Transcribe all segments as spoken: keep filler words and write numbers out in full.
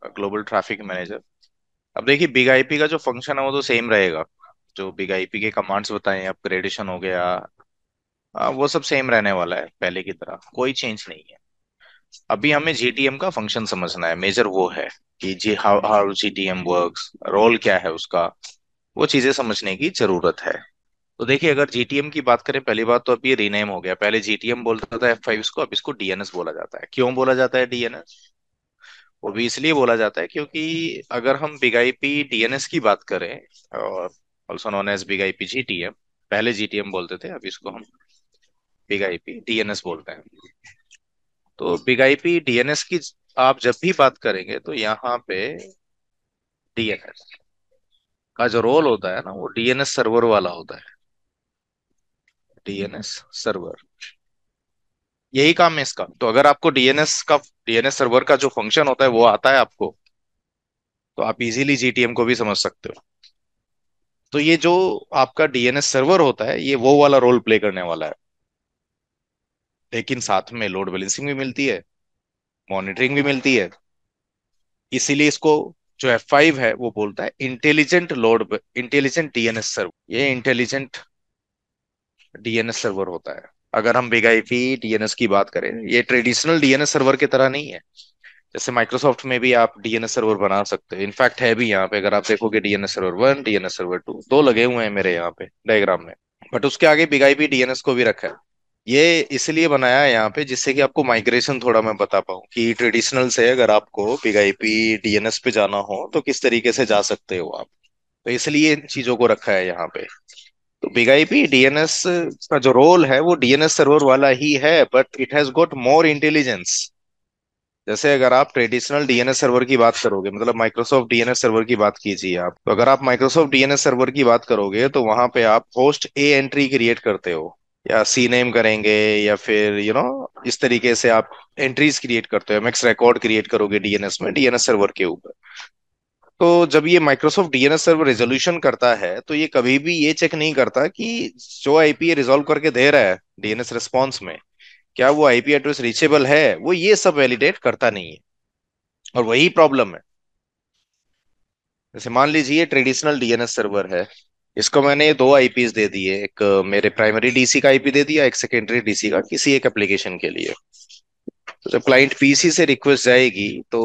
Global traffic manager. अब देखिए big IP का जो फंक्शन है वो तो सेम रहेगा। जो बिग आईपी के कमांड्स बताए, अपग्रेडेशन हो गया, आ, वो सब सेम रहने वाला है, पहले की तरह कोई चेंज नहीं है। अभी हमें जीटीएम का फंक्शन समझना है, मेजर वो है कि जी how how GTM works, role क्या है उसका, वो चीजें समझने की जरूरत है। तो देखिए अगर जीटीएम की बात करें, पहली बात तो अब ये रीनेम हो गया। पहले जीटीएम बोलता था एफ फाइव को, अब इसको डीएनएस बोला जाता है। क्यों बोला जाता है डीएनएस? वो भी इसलिए बोला जाता है क्योंकि अगर हम बिग आईपी डीएनएस की बात करें, और also known as BIG IP GTM, पहले जीटीएम बोलते थे, अब इसको हम बिग आईपी डीएनएस बोलते हैं। तो बिग आईपी डीएनएस की आप जब भी बात करेंगे तो यहाँ पे डीएनएस का जो रोल होता है ना, वो डीएनएस सर्वर वाला होता है। डीएनएस सर्वर, यही काम है इसका। तो अगर आपको डीएनएस का, डीएनएस सर्वर का जो फंक्शन होता है वो आता है आपको, तो आप इजीली जीटीएम को भी समझ सकते हो। तो ये जो आपका डीएनएस सर्वर होता है, ये वो वाला रोल प्ले करने वाला है। लेकिन साथ में लोड बैलेंसिंग भी मिलती है, मॉनिटरिंग भी मिलती है। इसीलिए इसको, जो एफ फाइव है वो बोलता है intelligent load, intelligent DNS server. ये इंटेलिजेंट डीएनएस सर्वर होता है। अगर हम बिग आईपी डीएनएस की बात करें, ये ट्रेडिशनल डीएनएस सर्वर की तरह नहीं है। जैसे माइक्रोसॉफ्ट में भी आप डीएनएस सर्वर बना सकते हो, इनफैक्ट है भी यहाँ पे। अगर आप देखोगे DNS server one, DNS server two, दो लगे हुए हैं मेरे यहाँ पे डायग्राम में। बट उसके आगे बिग आईपी डीएनएस को भी रखा है। ये इसलिए बनाया है यहाँ पे जिससे कि आपको माइग्रेशन थोड़ा मैं बता पाऊँ कि ट्रेडिशनल से अगर आपको बिग आईपी डीएनएस पे जाना हो तो किस तरीके से जा सकते हो आप। तो इसलिए इन चीजों को रखा है यहाँ पे। तो बिग आईपी डीएनएस का जो रोल है वो डीएनएस सर्वर वाला ही है, but it has got more intelligence. जैसे अगर आप ट्रेडिशनल डीएनएस सर्वर की बात करोगे, मतलब माइक्रोसॉफ्ट डीएनएस सर्वर की बात कीजिए आप, तो अगर आप माइक्रोसॉफ्ट डीएनएस सर्वर की बात करोगे तो वहां पे आप होस्ट ए एंट्री क्रिएट करते हो, या सी नेम करेंगे, या फिर यू you नो know, इस तरीके से आप एंट्रीज क्रिएट करते हो, एमएक्स रिकॉर्ड क्रिएट करोगे डीएनएस में, डीएनएस सर्वर के ऊपर। तो जब ये माइक्रोसॉफ्ट डीएनएस सर्वर रेजोल्यूशन करता है तो ये कभी भी ये चेक नहीं करता कि जो आईपी रिजॉल्व करके दे रहा है डीएनएस रिस्पॉन्स में, क्या वो आईपी एड्रेस रीचेबल है। वो ये सब वैलिडेट करता नहीं है, और वही प्रॉब्लम है। जैसे मान लीजिए ट्रेडिशनल डीएनएस सर्वर है, इसको मैंने दो आईपीस दे दिए, एक अ, मेरे प्राइमरी डीसी का आईपी दे दिया, एक सेकेंडरी डीसी का, किसी एक एप्लीकेशन के लिए। तो जब क्लाइंट पीसी से रिक्वेस्ट जाएगी तो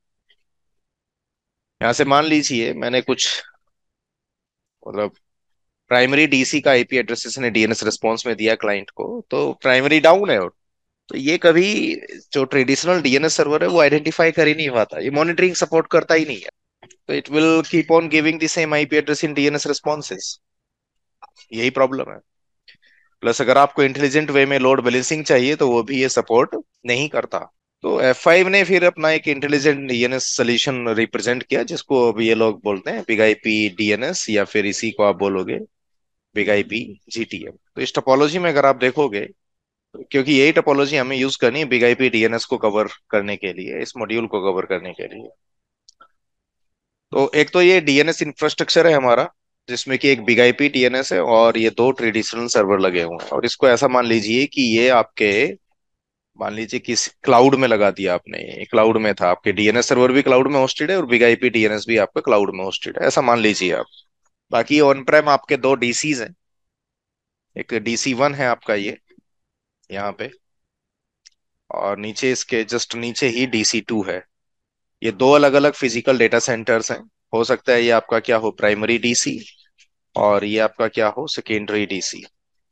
यहाँ से मान लीजिए मैंने कुछ, मतलब प्राइमरी डीसी का आईपी एड्रेस इसने डीएनएस रिस्पॉन्स में दिया क्लाइंट को, तो प्राइमरी डाउन है। तो ये कभी, जो ट्रेडिशनल डीएनएस सर्वर है वो आइडेंटिफाई कर ही नहीं पाता, ये मॉनिटरिंग सपोर्ट करता ही नहीं है। तो it will keep on giving the same IP address in DNS responses. यही प्रॉब्लम है। प्लस अगर आपको इंटेलिजेंट वे में लोड बैलेंसिंग चाहिए तो वो भी ये सपोर्ट नहीं करता। तो एफ फाइव ने फिर अपना एक इंटेलिजेंट डीएनएस सोल्यूशन रिप्रेजेंट किया, जिसको अभी ये लोग बोलते हैं बिग आईपी डीएनएस, या फिर इसी को आप बोलोगे बिग आईपी जीटीएम। तो इस टोपोलॉजी में अगर आप देखोगे, क्योंकि यही टोपोलॉजी हमें यूज करनी है बिग आईपी डीएनएस को कवर करने के लिए, इस मॉड्यूल को कवर करने के लिए। तो एक तो ये डीएनएस इंफ्रास्ट्रक्चर है हमारा, जिसमें कि एक बिग आईपी डीएनएस है और ये दो ट्रेडिशनल सर्वर लगे हुए हैं। और इसको ऐसा मान लीजिए कि ये आपके, मान लीजिए किस क्लाउड में लगा दिया आपने, ये क्लाउड में था, आपके डीएनएस सर्वर भी क्लाउड में होस्टेड है और बिग आईपी डीएनएस भी आपका क्लाउड में होस्टेड है, ऐसा मान लीजिए आप। बाकी ऑन प्रेम आपके दो डीसीज हैं, एक डीसी वन है आपका ये यहाँ पे, और नीचे इसके जस्ट नीचे ही डीसी टू है। ये दो अलग अलग फिजिकल डेटा सेंटर्स हैं। हो सकता है ये आपका क्या हो, प्राइमरी डीसी, और ये आपका क्या हो, सेकेंडरी डीसी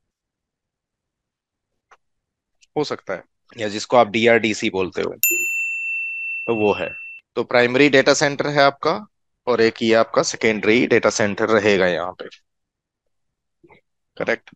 हो सकता है, या जिसको आप डीआरडीसी बोलते हो, तो वो है। तो प्राइमरी डेटा सेंटर है आपका, और एक ये आपका सेकेंडरी डेटा सेंटर रहेगा यहाँ पे। करेक्ट।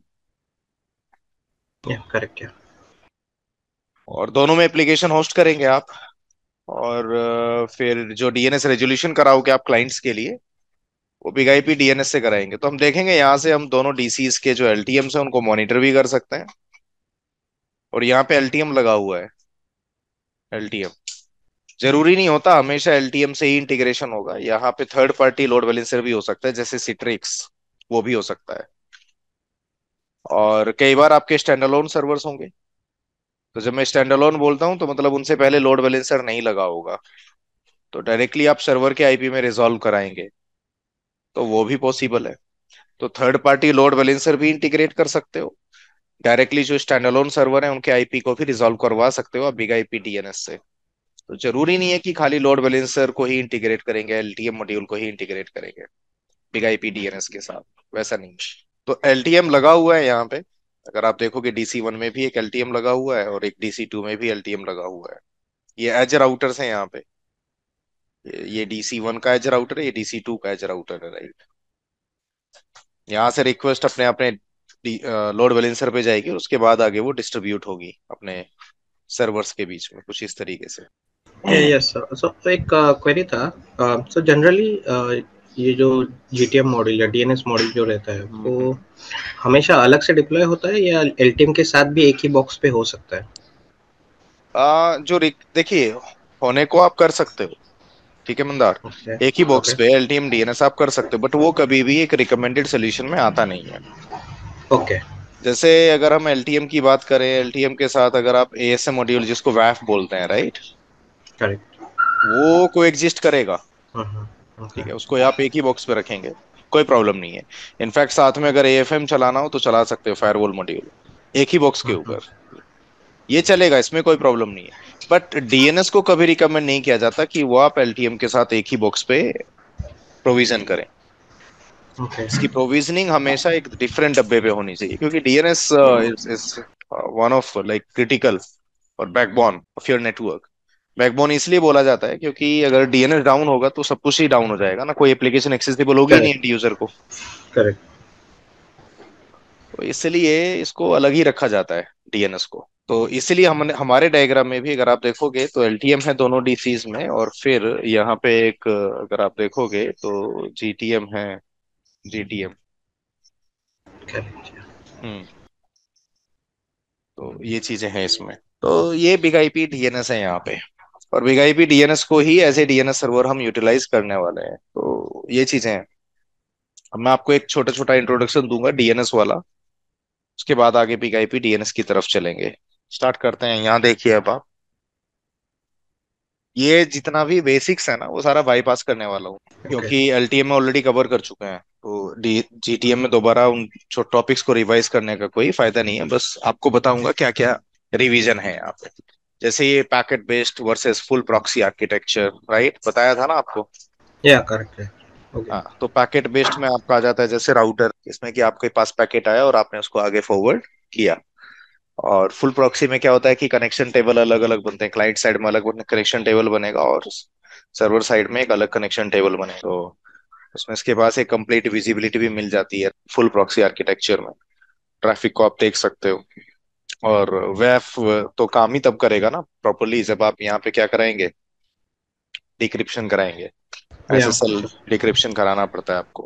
या करेक्ट है। और दोनों में एप्लीकेशन होस्ट करेंगे आप। और अ, फिर जो डीएनएस रेजोल्यूशन कराओगे आप क्लाइंट्स के लिए, वो बिग आईपी डीएनएस से कराएंगे। तो हम देखेंगे यहाँ से हम दोनों डीसीज के जो एलटीएम्स हैं उनको मॉनिटर भी कर सकते हैं। और यहाँ पे एलटीएम लगा हुआ है। एलटीएम जरूरी नहीं होता हमेशा एलटीएम से ही इंटीग्रेशन होगा, यहाँ पे थर्ड पार्टी लोड बैलेंसर भी हो सकता है, जैसे सिट्रिक्स, वो भी हो सकता है। और कई बार आपके स्टैंड अलोन सर्वर्स होंगे। तो जब मैं स्टैंड अलोन बोलता हूँ तो मतलब उनसे पहले लोड बैलेंसर नहीं लगा होगा। तो डायरेक्टली आप सर्वर के आईपी में रिजॉल्व कराएंगे, तो वो भी पॉसिबल है। तो थर्ड पार्टी लोड बैलेंसर भी इंटीग्रेट कर सकते हो, डायरेक्टली जो स्टैंड अलोन सर्वर है उनके आईपी को भी रिजॉल्व करवा सकते हो आप बिग आईपी डीएनएस से। तो जरूरी नहीं है कि खाली लोड बैलेंसर को ही इंटीग्रेट करेंगे, एलटीएम मॉड्यूल को ही इंटीग्रेट करेंगे बिग आईपी डीएनएस के साथ, वैसा नहीं है। तो एलटीएम लगा हुआ है यहाँ पे, अगर आप देखोगे डीसी वन में भी एक एलटीएम लगा हुआ है और एक डीसी टू में भी एलटीएम लगा हुआ है। ये एज राउटर्स हैं यहाँ पे, ये डीसी वन का एज राउटर है, ये डीसी टू का एज राउटर है, राइट। यहाँ से रिक्वेस्ट अपने अपने लोड बैलेंसर पे जाएगी, उसके बाद आगे वो डिस्ट्रीब्यूट होगी अपने सर्वर्स के बीच में, कुछ इस तरीके से। Yes sir. सो एक क्वेरी था। सो जनरली ये जो जीटीएम मॉडल या डीएनएस मॉडल जो रहता है हम्म, वो हम्म। हमेशा अलग से डिप्लॉय होता है या एलटीएम के साथ भी एक ही बॉक्स पे हो सकता है? आ, जो रिक- देखिए, होने को आप कर सकते हो, ठीक है मंदार। ओके। एक ही बॉक्स ओके। पे एलटीएम डीएनएस आप कर सकते हो, बट वो कभी भी एक रिकमेंडेड सोल्यूशन में आता नहीं है। ओके। जैसे अगर हम एलटीएम की बात करें, एलटीएम के साथ अगर आप एएसएम मॉड्यूल जिसको वैफ बोलते हैं, राइट, करेक्ट। वो को एग्जिस्ट करेगा। ओके। ठीक है, उसको आप एक ही बॉक्स पे रखेंगे, कोई प्रॉब्लम नहीं है। इनफैक्ट साथ में अगर एएफएम चलाना हो तो चला सकते हो, फायरवॉल मॉड्यूल एक ही बॉक्स के ऊपर, ये चलेगा, इसमें कोई प्रॉब्लम नहीं है। बट डीएनएस को कभी रिकमेंड नहीं किया जाता कि वो आप एलटीएम के साथ एक ही बॉक्स पे प्रोविजन करें। ओके। इसकी प्रोविजनिंग हमेशा एक डिफरेंट डब्बे पे होनी चाहिए, क्योंकि DNS is is one of like critical और backbone of your network. Backbone इसलिए बोला जाता है क्योंकि अगर डीएनएस डाउन होगा तो सब कुछ ही डाउन हो जाएगा ना, कोई एप्लीकेशन एक्सेसिबल होगी ही नहीं एंड करेक्ट। यूजर को। करेक्ट। तो इसलिए इसको अलग ही रखा जाता है, डीएनएस को। तो इसलिए हमने हमारे डायग्राम में भी अगर आप देखोगे तो एलटीएम है दोनों डीसीज में, और फिर यहाँ पे एक अगर आप देखोगे तो जीटीएम है, जीटीएम। करेक्ट। हम्म। तो ये चीजें हैं इसमें। तो ये बिग आईपी डीएनएस है यहाँ पे, और बिग आईपी डीएनएस को ही एज ए डीएनएस सर्वर हम यूटिलाइज करने वाले हैं, तो ये चीजें हैं। अब मैं आपको एक छोटा छोटा इंट्रोडक्शन दूंगा डीएनएस वाला, उसके बाद आगे बिग आईपी डीएनएस की तरफ चलेंगे। स्टार्ट करते हैं, यहाँ देखिए अब आप, ये जितना भी बेसिक्स है ना वो सारा बाईपास करने वाला हूँ, ओके। क्योंकि एलटीएम में ऑलरेडी कवर कर चुके हैं। तो डी जीटीएम में दोबारा उन टॉपिक्स को रिवाइज करने का कोई फायदा नहीं है, बस आपको बताऊंगा क्या क्या रिवीजन है यहाँ पे। जैसे ये packet based versus full proxy architecture, right, बताया था ना आपको। या करेक्ट है। ओके। हाँ, तो पैकेट बेस्ड में आपका आ जाता है जैसे राउटर, इसमें कि आपके पास पैकेट आया और आपने उसको आगे फॉरवर्ड किया। और फुल प्रॉक्सी में क्या होता है कि कनेक्शन टेबल अलग अलग बनते हैं, क्लाइंट साइड में अलग कनेक्शन टेबल बनेगा और सर्वर साइड में एक अलग कनेक्शन टेबल बनेगा। तो उसमें इसके पास एक कंप्लीट विजिबिलिटी भी मिल जाती है फुल प्रॉक्सी आर्किटेक्चर में, ट्रैफिक को आप देख सकते हो। और वेफ तो काम ही तब करेगा ना प्रॉपरली जब आप यहाँ पे क्या कराएंगे, डिक्रिप्शन कराएंगे। या एसएसएल डिक्रिप्शन कराना पड़ता है आपको।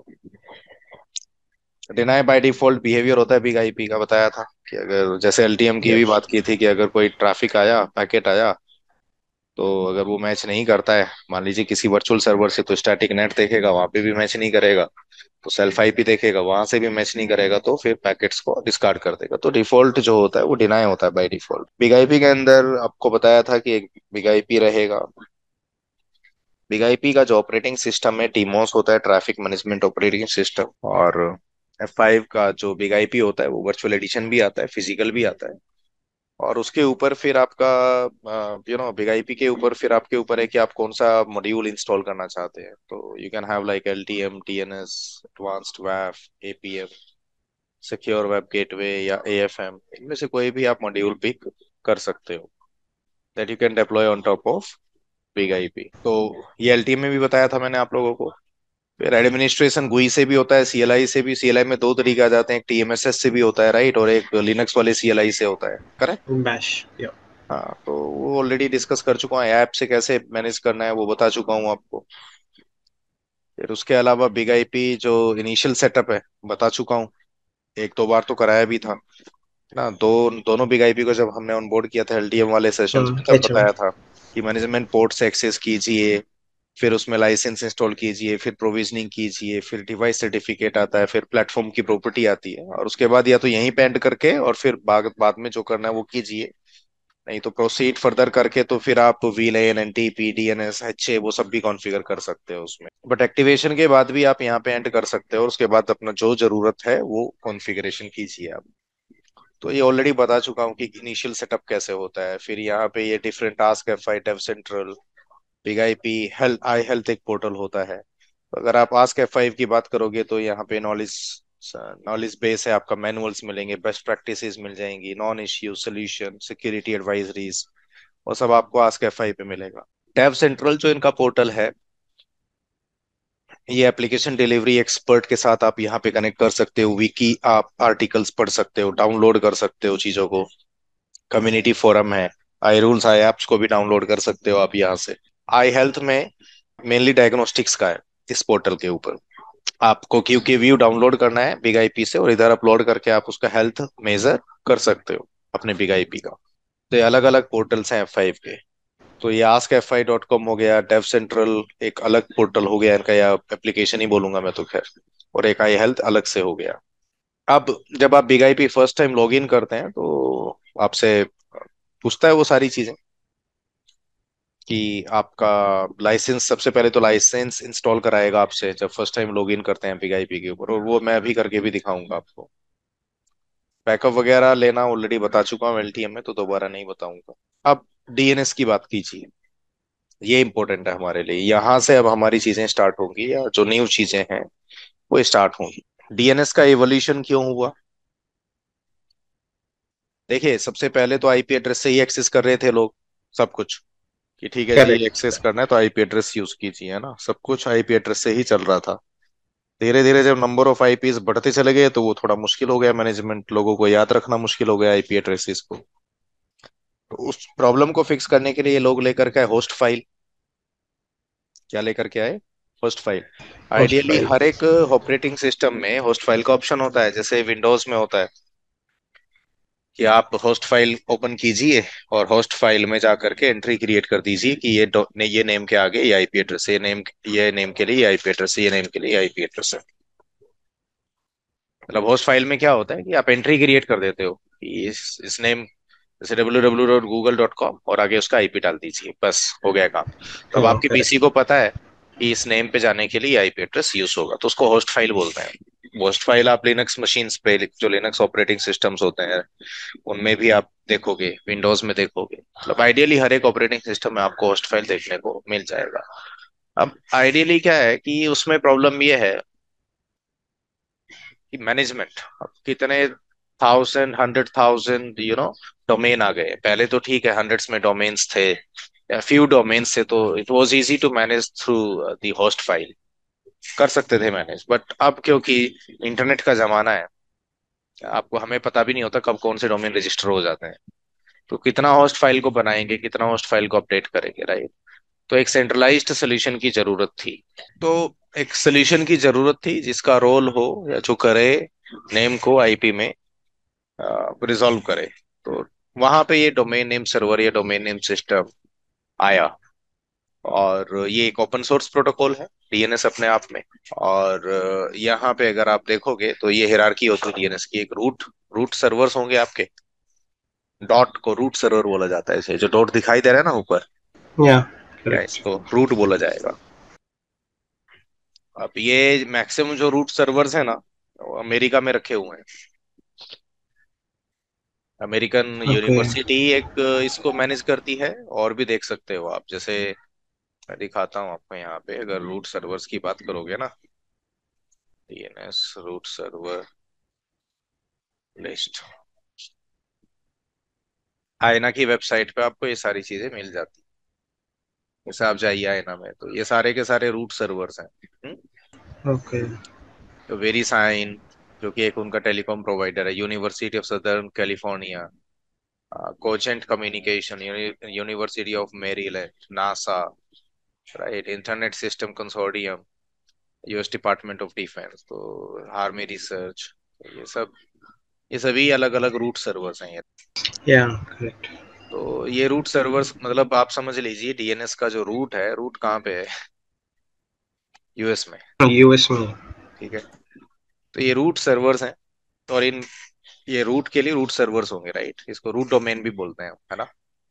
डिनाई बाय डिफॉल्ट बिहेवियर होता है बिग आईपी का, बताया था कि अगर जैसे एलटीएम की भी यस। बात की थी कि अगर कोई ट्रैफिक आया, पैकेट आया, तो अगर वो मैच नहीं करता है मान लीजिए किसी वर्चुअल सर्वर से, तो स्टैटिक नेट देखेगा, वहां पे भी मैच नहीं करेगा, तो सेल्फ आईपी देखेगा, वहां से भी मैच नहीं करेगा, तो फिर पैकेट्स को डिस्कार्ड कर देगा। तो डिफॉल्ट जो होता है वो डिनाई होता है बाय डिफॉल्ट। बिग आईपी के अंदर आपको बताया था कि एक बिग आईपी रहेगा। बिग आईपी का जो ऑपरेटिंग सिस्टम है टीमोस होता है, ट्रैफिक मैनेजमेंट ऑपरेटिंग सिस्टम। और एफ फाइव का जो बिग आईपी होता है वो वर्चुअल एडिशन भी आता है, फिजिकल भी आता है। और उसके ऊपर फिर आपका यू नो बिग आईपी के ऊपर फिर आपके ऊपर है कि आप कौन सा मॉड्यूल इंस्टॉल करना चाहते हैं। तो you can have like L T M, T N S, advanced वैफ, A P M, secure web gateway या ए एफ एम, इनमें से कोई भी आप मॉड्यूल पिक कर सकते हो that you can deploy on top of BIG IP. तो ये एल टी एम में भी बताया था मैंने आप लोगों को। फिर एडमिनिस्ट्रेशन गुई से भी होता है, सीएलआई से भी। सीएलआई में दो तरीके आ जाते हैं, एक टीएमएसएस से भी होता है, राइट, और एक लिनक्स वाले सीएलआई से होता है, करेक्ट। बैश। या। हाँ, तो वो ऑलरेडी डिस्कस कर चुका हूँ, ऐप से कैसे मैनेज करना है वो बता चुका हूँ आपको। फिर उसके अलावा बिग आईपी जो इनिशियल सेटअप है बता चुका हूँ, एक दो बार तो कराया भी था ना। दो दोनों बिग आईपी को जब हमने ऑनबोर्ड किया था एलटीएम वाले सेशंस में, तब एच एम। बताया था कि मैनेजमेंट पोर्ट से एक्सेस कीजिए, फिर उसमें लाइसेंस इंस्टॉल कीजिए, फिर प्रोविजनिंग कीजिए, फिर डिवाइस सर्टिफिकेट आता है, फिर प्लेटफॉर्म की प्रॉपर्टी आती है, और उसके बाद या तो यहीं पे एंड करके और फिर बाद बाद में जो करना है वो कीजिए, नहीं तो प्रोसीड फर्दर करके तो फिर आप वीलेन, एनटीपी, डीएनएस, एचए वो सब भी कॉन्फ़िगर कर सकते हो उसमें। बट एक्टिवेशन के बाद भी आप यहाँ पे एंड कर सकते हो, और उसके बाद अपना जो जरूरत है वो कॉन्फ़िगरेशन कीजिए आप। तो ये ऑलरेडी बता चुका हूँ कि इनिशियल सेटअप कैसे होता है। फिर यहाँ पे ये different task, F I, DevCentral, BIG I P, health, iHealth एक पोर्टल होता है। तो अगर आप आस्क एफ फाइव की बात करोगे तो यहाँ पे नॉलेज नॉलेज बेस है आपका, मैनुअल्स मिलेंगे, बेस्ट प्रैक्टिसेस मिल जाएंगी, known issue solution, security advisories, वो सब आपको आस्क एफ फाइव पे मिलेगा। डेव सेंट्रल जो इनका पोर्टल है, ये एप्लीकेशन डिलीवरी एक्सपर्ट के साथ आप यहाँ पे कनेक्ट कर सकते हो, विकी आप आर्टिकल्स पढ़ सकते हो, डाउनलोड कर सकते हो चीजों को, कम्युनिटी फोरम है, आई रूल्स आई एप्स को भी डाउनलोड कर सकते हो आप यहाँ से। आई हेल्थ में मेनली डायग्नोस्टिक्स का है इस पोर्टल के ऊपर। आपको क्योंकि व्यू डाउनलोड करना है बिग आईपी से, और इधर अपलोड करके आप उसका हेल्थ मेजर कर सकते हो अपने बिग आईपी का। तो ये अलग अलग पोर्टल्स हैं एफ फाइव के। तो ये ask F I dot com हो गया, डेव सेंट्रल एक अलग पोर्टल हो गया इनका, या एप्लीकेशन ही बोलूंगा मैं तो खैर, और एक आई हेल्थ अलग से हो गया। अब जब आप big IP first time log in करते हैं तो आपसे पूछता है वो सारी चीजें कि आपका लाइसेंस, सबसे पहले तो लाइसेंस इंस्टॉल कराएगा आपसे जब फर्स्ट टाइम लॉग इन करते हैं बिग आईपी के ऊपर, और वो मैं अभी करके भी दिखाऊंगा आपको। बैकअप वगैरह लेना ऑलरेडी बता चुका हूँ एल टी एम में, तो दोबारा नहीं बताऊंगा। अब डी एन एस की बात कीजिए, ये इंपॉर्टेंट है हमारे लिए। यहाँ से अब हमारी चीजें स्टार्ट होंगी, या जो न्यू चीजें हैं वो स्टार्ट होंगी। डी एन एस का एवोल्यूशन क्यों हुआ? देखिए, सबसे पहले तो आईपी एड्रेस से ही एक्सेस कर रहे थे लोग सब कुछ, कि ठीक है जी एक्सेस करेक्ट। करना है तो आईपी एड्रेस यूज कीजिए, है ना, सब कुछ आईपी एड्रेस से ही चल रहा था। धीरे धीरे जब नंबर ऑफ आईपीज बढ़ते चले गए तो वो थोड़ा मुश्किल हो गया, मैनेजमेंट लोगों को याद रखना मुश्किल हो गया आईपी एड्रेसेस को। तो उस प्रॉब्लम को फिक्स करने के लिए ये लोग लेकर के आए होस्ट फाइल। क्या लेकर के आए? Host file. Host ideally file. हर एक ऑपरेटिंग सिस्टम में होस्ट फाइल का ऑप्शन होता है, जैसे विंडोज में होता है कि आप होस्ट फाइल ओपन कीजिए और होस्ट फाइल में जा करके एंट्री क्रिएट कर दीजिए कि ये डो- ने ये नेम के आगे ये आईपी एड्रेस है, ये नेम ये नेम के लिए आईपी एड्रेस है, ये नेम के लिए आईपी एड्रेस है। मतलब होस्ट फाइल में क्या होता है कि आप एंट्री क्रिएट कर देते हो कि इस इस नेम, जैसे W W W dot Google dot com, और आगे उसका आईपी डाल दीजिए, बस हो गया काम। तो अब हाँ, आपके पीसी करेक्ट। को पता है कि इस नेम पे जाने के लिए आईपी एड्रेस यूज होगा, तो उसको होस्ट फाइल बोलते हैं। होस्ट फाइल आप लिनक्स मशीन्स पे, जो लिनक्स ऑपरेटिंग सिस्टम्स होते हैं उनमें भी आप देखोगे, विंडोज में देखोगे, मतलब आइडियली हर एक ऑपरेटिंग सिस्टम में आपको होस्ट फाइल देखने को मिल जाएगा। अब आइडियली क्या है कि उसमें प्रॉब्लम ये है कि मैनेजमेंट, अब कितने thousand, hundred thousand you know domain आ गए। पहले तो ठीक है हंड्रेड्स में डोमेन्स थे या फ्यू डोमेन्स थे, तो it was easy to manage through the host file, कर सकते थे मैनेज। बट अब क्योंकि इंटरनेट का जमाना है, आपको, हमें पता भी नहीं होता कब कौन से डोमेन रजिस्टर हो जाते हैं, तो कितना होस्ट फाइल को बनाएंगे, कितना होस्ट फाइल को अपडेट करेंगे, राइट? तो एक सेंट्रलाइज्ड सोल्यूशन की जरूरत थी। तो एक सोल्यूशन की जरूरत थी जिसका रोल हो, या जो करे, नेम को आईपी में रिजॉल्व करे। तो वहां पे ये डोमेन नेम सर्वर या डोमेन नेम सिस्टम आया, और ये एक ओपन सोर्स प्रोटोकॉल है डी एन एस अपने आप में। और अ, यहाँ पे अगर आप देखोगे तो ये हिरार्की होती है डी एन एस की, एक रूट रूट सर्वर्स होंगे आपके, डॉट को रूट सर्वर बोला जाता है, इसे जो डॉट दिखाई दे रहा है ना ऊपर, या, या करेक्ट। इसको रूट बोला जाएगा। अब ये मैक्सिमम जो रूट सर्वर्स है ना, वो अमेरिका में रखे हुए हैं। American okay. यूनिवर्सिटी एक इसको मैनेज करती है, और भी देख सकते हो आप, जैसे मैं दिखाता हूँ आपको यहाँ पे, अगर रूट सर्वर्स की बात करोगे ना, D N S root server list, IANA की वेबसाइट पे आपको ये सारी चीजें मिल जाती है। जैसे आप जाइए आयना में, तो ये सारे के सारे रूट सर्वर्स हैं। हम्म? ओके। तो वेरीसाइन, जो कि एक उनका टेलीकॉम प्रोवाइडर है, University of Southern California, Cogent communication, University of Maryland, NASA, right, Internet system consortium, US Department of Defense, तो आर्मी रिसर्च, ये सब, ये सभी अलग अलग रूट सर्वर्स हैं ये। या, करेक्ट। तो ये रूट सर्वर्स, मतलब आप समझ लीजिए डी एन एस का जो रूट है, रूट कहाँ पे है? यू एस में। यूएस में। ठीक है, तो ये रूट सर्वर्स हैं, और इन ये रूट के लिए रूट सर्वर्स होंगे, राइट, इसको रूट डोमेन भी बोलते हैं, है ना।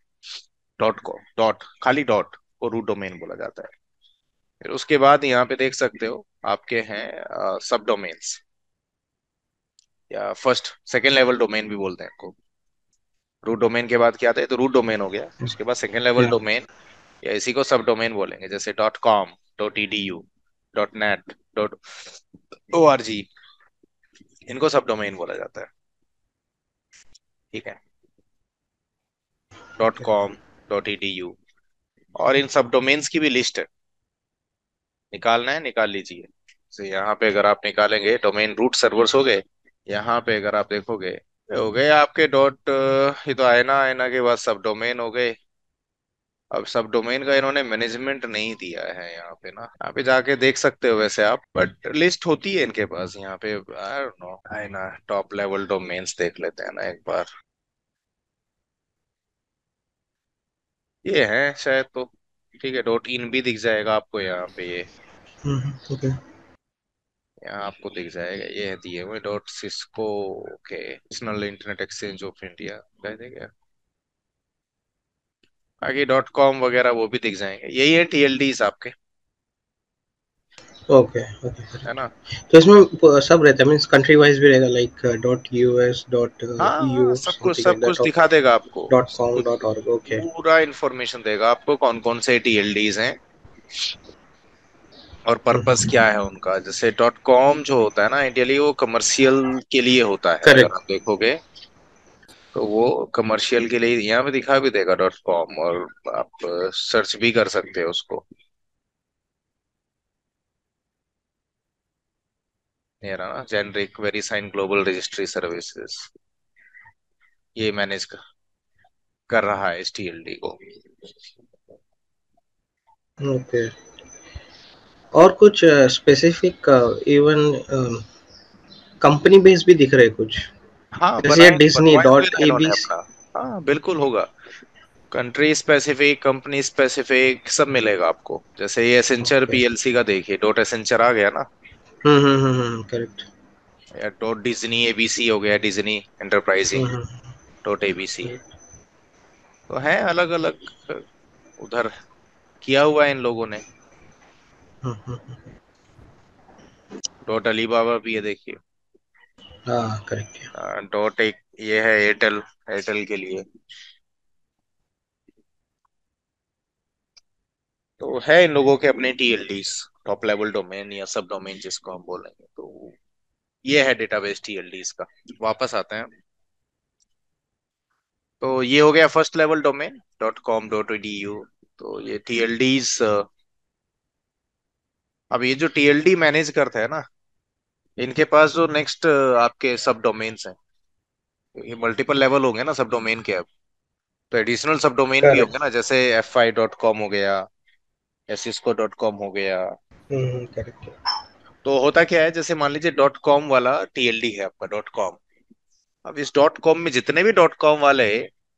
डॉट को डॉट खाली डॉट को रूट डोमेन बोला जाता है। फिर उसके बाद यहाँ पे देख सकते हो आपके हैं सब डोमेन्स, या फर्स्ट सेकेंड लेवल डोमेन भी बोलते हैं इनको। रूट डोमेन के बाद क्या आता है, तो रूट डोमेन हो गया, उसके बाद सेकेंड लेवल या डोमेन, या इसी को सब डोमेन बोलेंगे, जैसे dot com, dot E D U, dot net, dot O R G, इनको सब डोमेन बोला जाता है। ठीक है, dot com, dot E D U, और इन सब डोमेन्स की भी लिस्ट है, निकालना है निकाल लीजिए। जैसे यहाँ पे अगर आप निकालेंगे डोमेन रूट सर्वर्स हो गए, यहाँ पे अगर आप देखोगे ये हो गए आपके डॉट, ये तो आयना, आयना के बाद सब डोमेन हो गए। अब सब डोमेन का इन्होंने मैनेजमेंट नहीं दिया है यहाँ पे ना, यहाँ पे जाके देख सकते हो वैसे आप, बट लिस्ट होती है इनके पास यहाँ पे। I don't know, IANA top level domains देख लेते हैं ना एक बार, ये है शायद तो। ठीक है, डॉट इन भी दिख जाएगा आपको यहाँ पे, ये ओके यहाँ आपको दिख जाएगा, ये है दिए हुए dot Cisco, okay, National Internet Exchange of India कह देंगे। आगे डॉट कॉम वगैरह वो भी दिख जाएंगे, यही है टी एल डीज आपके, ओके ओके है करेक्ट। ना। तो इसमें प- सब रहता है, मीन्स कंट्री वाइज भी रहेगा, like dot U S dot हाँ ई हाँ, यू सब कुछ समथिंग सब लाइक कुछ दैट, दिखा देगा आपको, डॉट सब कॉम कुछ डॉट ऑर्ग। ओके पूरा इंफॉर्मेशन देगा आपको, कौन कौन से टी एल डीज हैं और पर्पस क्या है उनका। जैसे डॉट कॉम जो होता है ना आइडियली वो कमर्शियल के लिए होता है, अगर करेक्ट। आप देखोगे तो वो कमर्शियल के लिए यहाँ पे दिखा भी देगा डॉट कॉम, और आप सर्च भी कर सकते हो उसको। ये रहा ना, generic VeriSign global registry services, ये मैनेज कर, कर रहा है इस टी एल डी को। ओके, और कुछ स्पेसिफिक इवन कंपनी बेस भी दिख रहे कुछ, हाँ जैसे ये बनाए, डिज्नी बनवाया हुआ डॉट है ए इन्होंने बी। अपना। हाँ बिल्कुल होगा, कंट्री स्पेसिफिक, कंपनी स्पेसिफिक सब मिलेगा आपको। जैसे ये Accenture okay. P L C का देखिए, डॉट एसेंचर आ गया ना, हम्म हम्म हम्म करेक्ट। या dot Disney A B C हो गया, Disney enterprising hmm dot A B C. Correct. तो है अलग अलग उधर किया हुआ है इन लोगों ने। हम्म डॉट अलीबाबा भी है देखिए, हाँ करेक्ट। डॉट एक ये है एयरटेल, एयरटेल के लिए। तो है इन लोगों के अपने T L Ds, top level domain या सब डोमेन जिसको हम बोलेंगे। तो ये है डेटाबेस टी एल डीज का। वापस आते हैं, तो ये हो गया first level domain dot com dot D U. तो ये टी एल डीज, अब ये जो टी एल डी मैनेज करते हैं ना, इनके पास जो नेक्स्ट आपके सब डोमेन्स हैं, तो ये मल्टीपल लेवल होंगे ना सब डोमेन के। अब तो एडिशनल सब डोमेन भी होंगे करेक्ट। ना, जैसे एफ आई डॉट कॉम हो गया, या सिस्को डॉट कॉम हो गया। Hmm correct. तो होता क्या है, जैसे मान लीजिए डॉट कॉम वाला टी एल डी है आपका डॉट कॉम। अब इस डॉट कॉम में जितने भी डॉट कॉम वाले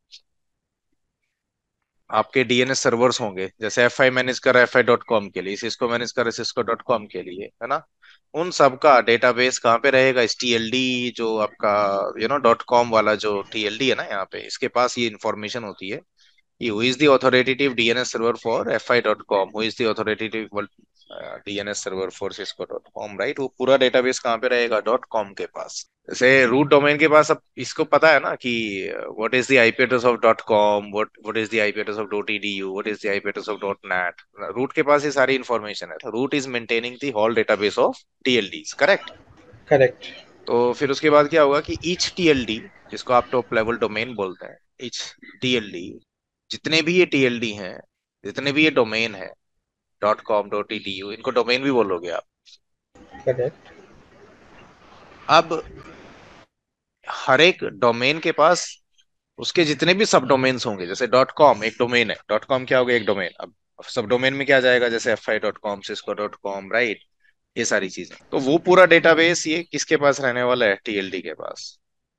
आपके डी एन एस सर्वर्स होंगे, जैसे एफ आई मैनेज कर रहा है एफ आई डॉट कॉम के लिए, सिस्को मैनेज कर रहा है सिस्को डॉट कॉम के लिए, है ना। उन सबका डेटाबेस कहाँ पे रहेगा, इस टी एल डी जो आपका यू नो डॉट कॉम वाला जो टी एल डी है ना, यहाँ पे इसके पास ये इंफॉर्मेशन होती है कि who is the authoritative D N S server for F I dot com, who is the authoritative uh, D N S server for Cisco dot com, right। वो पूरा डेटाबेस कहाँ पे रहेगा, डॉट कॉम के पास। जैसे रूट डोमेन के पास अब इसको पता है ना कि what is the IP address of dot com, what what is the IP address of dot EDU, what is the IP address of dot net. Root के पास ये सारी इंफॉर्मेशन है, root is maintaining the whole database of TLDs, correct. Correct. तो फिर उसके बाद क्या होगा कि ईच टीएलडी, जिसको आप टॉप लेवल डोमेन बोलते हैं, ईच टीएलडी, जितने भी ये टीएलडी हैं, जितने भी ये डोमेन है, डॉट कॉम डॉट ईडीयू, इनको डोमेन भी बोलोगे आप। करेक्ट। अब हर एक डोमेन के पास उसके जितने भी सब डोमेन्स होंगे, जैसे डॉट कॉम एक डोमेन है, डॉट कॉम क्या हो गया, एक डोमेन। अब सब डोमेन में क्या जाएगा, जैसे F I dot com, Cisco dot com, right, ये सारी चीजें। तो वो पूरा डेटाबेस ये किसके पास रहने वाला है, टीएलडी के पास।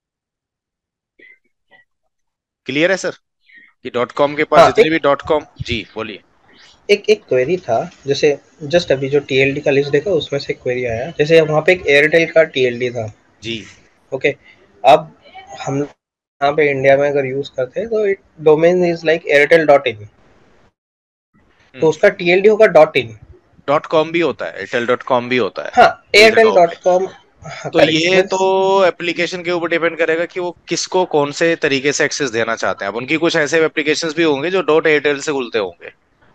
क्लियर है सर, कि डॉट कॉम के पास हाँ, जितने एक भी डॉट कॉम, जी बोलिए। एक एक क्वेरी था, जैसे जस्ट अभी जो टीएलडी का लिस्ट देखा उसमें से एक क्वेरी आया, जैसे वहाँ पे एक एयरटेल का टीएलडी था। जी ओके। अब हम यहाँ पे इंडिया में अगर यूज करते हैं तो it domain is like Airtel dot in, तो उसका टीएलडी होगा डॉट इन। डॉट कॉम भी होता है, एयरटेल डॉट कॉम भी होता है हाँ, कई एयरटेल जगहों पे। Dot com. हाँ, तो करेक्ट ये तो मीन्स। एप्लीकेशन के ऊपर डिपेंड करेगा कि वो किसको कौन से तरीके से एक्सेस देना चाहते हैं। अब उनकी कुछ ऐसे एप्लीकेशंस भी होंगे जो डॉट एयरटेल से खुलते होंगे।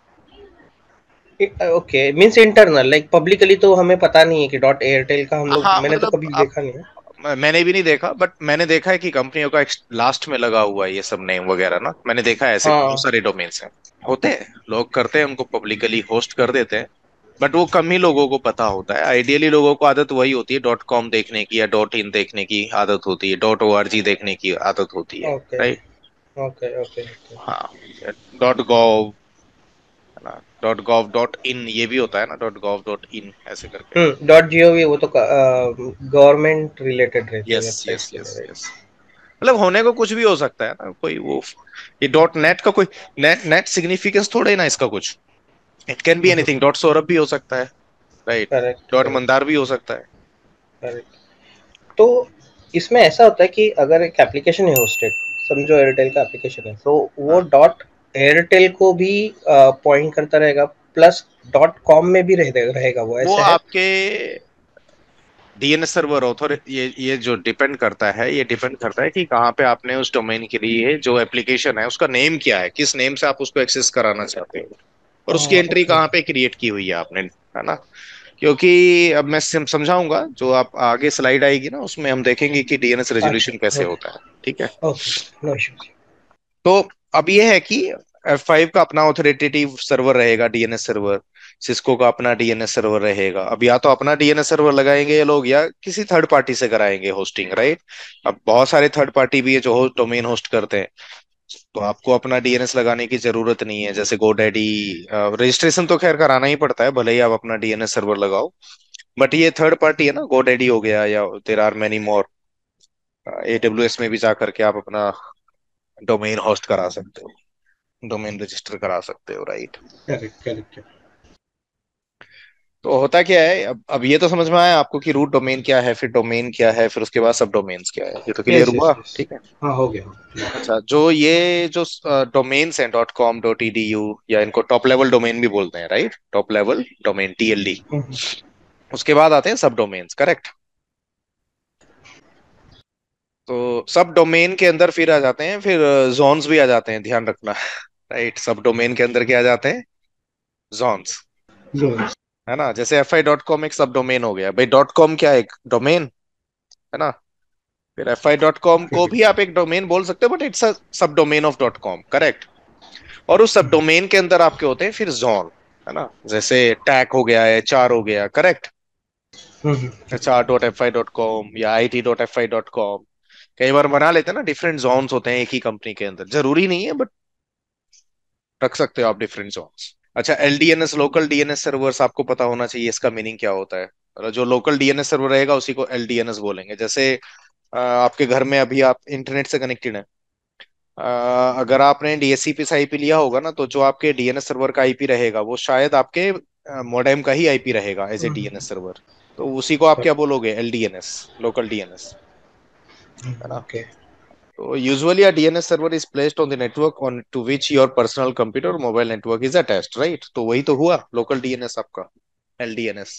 Okay, means internal, like publicly तो हमें पता नहीं है कि डॉट एयरटेल का हम लोग, हाँ मैंने तो मतलब कभी आप, देखा नहीं है। मैंने भी नहीं देखा बट मैंने देखा है कि कंपनियों का लास्ट में लगा हुआ है ये सब नेम वगैरह ना, मैंने देखा है ऐसे बहुत हाँ। सारे डोमेन्स हैं, होते हैं लोग करते हैं उनको पब्लिकली होस्ट कर देते हैं। बट वो कम ही लोगों को पता होता है। आइडियली लोगों को आदत वही होती है, डॉट कॉम देखने की या डॉट इन देखने की आदत होती है, डॉट ओ आर जी देखने की आदत होती है। Okay right. Okay okay okay. हाँ, डॉट गॉव है ना, डॉट गॉव डॉट इन ये भी होता है ना, डॉट गॉव डॉट इन ऐसे करके। हम्म, डॉट जीओवी वो तो गवर्नमेंट रिलेटेड रहती है यस यस वेबसाइट्स के लिए, यस राइट? यस। मतलब होने को कुछ भी हो सकता है ना, कोई वो, ये डॉट नेट का कोई नेट नेट सिग्निफिकेंस थोड़ा ही ना इसका कुछ। It can be anything, dot Saurabh भी हो सकता है। Right. Correct dot correct Mandar भी हो सकता है। करेक्ट। तो इसमें ऐसा होता है कि अगर एक एप्लीकेशन है होस्टेड, समझो एयरटेल का एप्लीकेशन है, तो वो हाँ, डॉट एयरटेल को भी पॉइंट करता रहेगा, प्लस डॉट कॉम में भी रह रहेगा, वो वो ऐसा है? आपके डीएनएस सर्वर ऑथर, ये ये जो डिपेंड करता है, ये डिपेंड करता है कि कहाँ पे आपने उस डोमेन के लिए जो एप्लीकेशन है उसका नेम क्या है, किस नेम से आप उसको एक्सेस कराना चाहते हो, और उसकी एंट्री ओके। कहाँ पे क्रिएट की हुई है आपने, है ना। क्योंकि अब मैं सम- समझाऊंगा, जो आप आगे स्लाइड आएगी ना उसमें हम देखेंगे कि डीएनएस अच्छा। रेजोल्यूशन कैसे ओके होता है। ठीक है। Okay, no issues. तो अब ये है कि एफ फाइव का अपना ऑथोरिटेटिव सर्वर रहेगा, डीएनएस सर्वर। सिस्को का अपना डीएनएस सर्वर रहेगा। अब या तो अपना डीएनएस सर्वर लगाएंगे ये लोग, या किसी थर्ड पार्टी से कराएंगे होस्टिंग, राइट। अब बहुत सारे थर्ड पार्टी भी है जो होस्ट डोमेन होस्ट करते हैं। तो आपको अपना डीएनएस लगाने की जरूरत नहीं है, जैसे गोडैडी। रजिस्ट्रेशन तो खैर कराना ही पड़ता है भले ही आप अपना डीएनएस सर्वर लगाओ। बट ये थर्ड पार्टी है ना, गोडैडी हो गया, या there are many more. AWS में भी जा करके आप अपना डोमेन होस्ट करा सकते हो, डोमेन रजिस्टर करा सकते हो, राइट। Correct correct. तो होता क्या है, अब अब ये तो समझ में आया आपको कि रूट डोमेन क्या है, फिर डोमेन क्या है, फिर उसके बाद सब डोमेन्स क्या है, ये तो क्लियर यस यस हुआ। यस। ठीक है। हाँ, हो गया हो गया। अच्छा, जो ये जो डोमेन्स हैं, dot com dot E D U, या इनको टॉप लेवल डोमेन भी बोलते हैं, right, top level domain T L D. Hmm, उसके बाद आते हैं सब डोमेन्स, करेक्ट। तो सब डोमेन के अंदर फिर आ जाते हैं, फिर जोन्स भी आ जाते हैं, ध्यान रखना। राइट, सब डोमेन के अंदर क्या आ जाते हैं, जोन्स। zones। है ना, जैसे एफ आई डॉट कॉम एक सब डोमेन हो गया भाई, डॉट कॉम क्या है, एक डोमेन, है ना। फिर एफ आई डॉट कॉम को भी आप एक डोमेन बोल सकते हो, but it's a subdomain of dot com, correct. और उस सब डोमेन के अंदर आपके होते हैं फिर जोन, है ना, जैसे टैग हो गया है, चार हो गया, करेक्ट। हम्म, चार dot F I dot com या I T dot F I dot com. कई बार बना लेते हैं ना, डिफरेंट जोन्स होते हैं एक ही कंपनी के अंदर, जरूरी नहीं है बट रख सकते हो आप डिफरेंट जोन्स। अच्छा, L D N S, local DNS servers, आपको पता होना चाहिए इसका मीनिंग क्या होता है। और जो लोकल डीएनएस सर्वर रहेगा उसी को एल डी एन एस बोलेंगे। जैसे अ, आपके घर में अभी आप इंटरनेट से कनेक्टेड है, अ, अगर आपने डी एच सी पी से आईपी लिया होगा ना, तो जो आपके डीएनएस सर्वर का आईपी रहेगा वो शायद आपके मोडेम का ही आईपी रहेगा एज ए डीएनएस सर्वर। तो उसी को आप क्या बोलोगे, L D N S, local DNS, है ना। ओके। तो usually a D N S server is placed on the network on to which your personal computer or mobile network is attached, right। तो वही तो हुआ लोकल डीएनएस आपका, L D N S.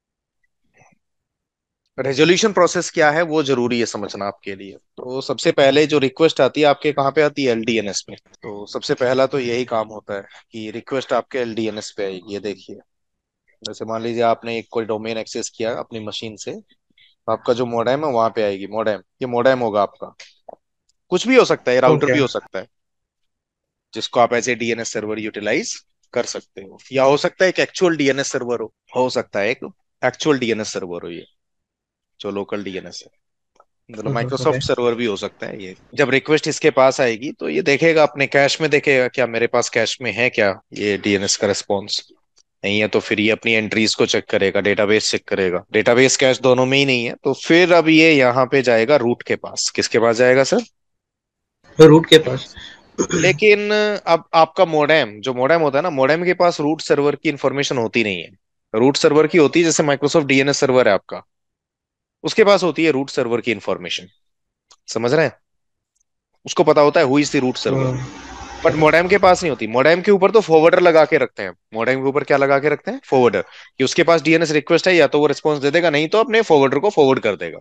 Resolution process क्या है वो जरूरी है समझना आपके लिए। तो सबसे पहले जो रिक्वेस्ट आती है आपके कहाँ पे आती है, एल डी एन एस में। तो सबसे पहला तो यही काम होता है कि रिक्वेस्ट आपके एल डी एन एस पे आएगी। ये देखिए, जैसे मान लीजिए आपने एक कोई डोमेन एक्सेस किया अपनी मशीन से, तो आपका जो मोडेम है वहां पे आएगी, मोडेम, ये मोडेम होगा आपका। कुछ भी हो सकता है, राउटर ओके। भी हो सकता है, जिसको आप as a DNS server utilize कर सकते हो, या हो सकता है एक एक्चुअल डीएनएस सर्वर हो हो सकता है एक एक्चुअल डीएनएस सर्वर हो ये, जो लोकल डीएनएस है। मतलब ओके। माइक्रोसॉफ्ट सर्वर भी हो सकता है ये। जब रिक्वेस्ट इसके पास आएगी तो ये देखेगा अपने कैश में, देखेगा क्या मेरे पास कैश में है क्या ये डीएनएस का रिस्पॉन्स। नहीं है तो फिर ये अपनी एंट्रीज को चेक करेगा, डेटाबेस चेक करेगा, डेटाबेस कैश दोनों में ही नहीं है तो फिर अब ये यहाँ पे जाएगा रूट के पास। किसके पास जाएगा सर, तो रूट के पास। लेकिन अब आपका मोडेम, जो मोडेम होता है ना, मोडेम के पास रूट सर्वर की इंफॉर्मेशन होती नहीं है। रूट सर्वर की होती है, जैसे माइक्रोसॉफ्ट डीएनएस सर्वर है आपका, उसके पास होती है रूट सर्वर की इंफॉर्मेशन। समझ रहे हैं। उसको पता होता है who is the root server. Hmm, but modem के पास नहीं होती। मोडेम के ऊपर तो फॉरवर्डर लगा के रखते हैं। मोडेम के ऊपर क्या लगा के रखते हैं? फॉरवर्डर। कि उसके पास डीएनएस रिक्वेस्ट है, या तो वो रिस्पॉन्स दे देगा, नहीं तो अपने फॉरवर्डर को फॉरवर्ड कर देगा।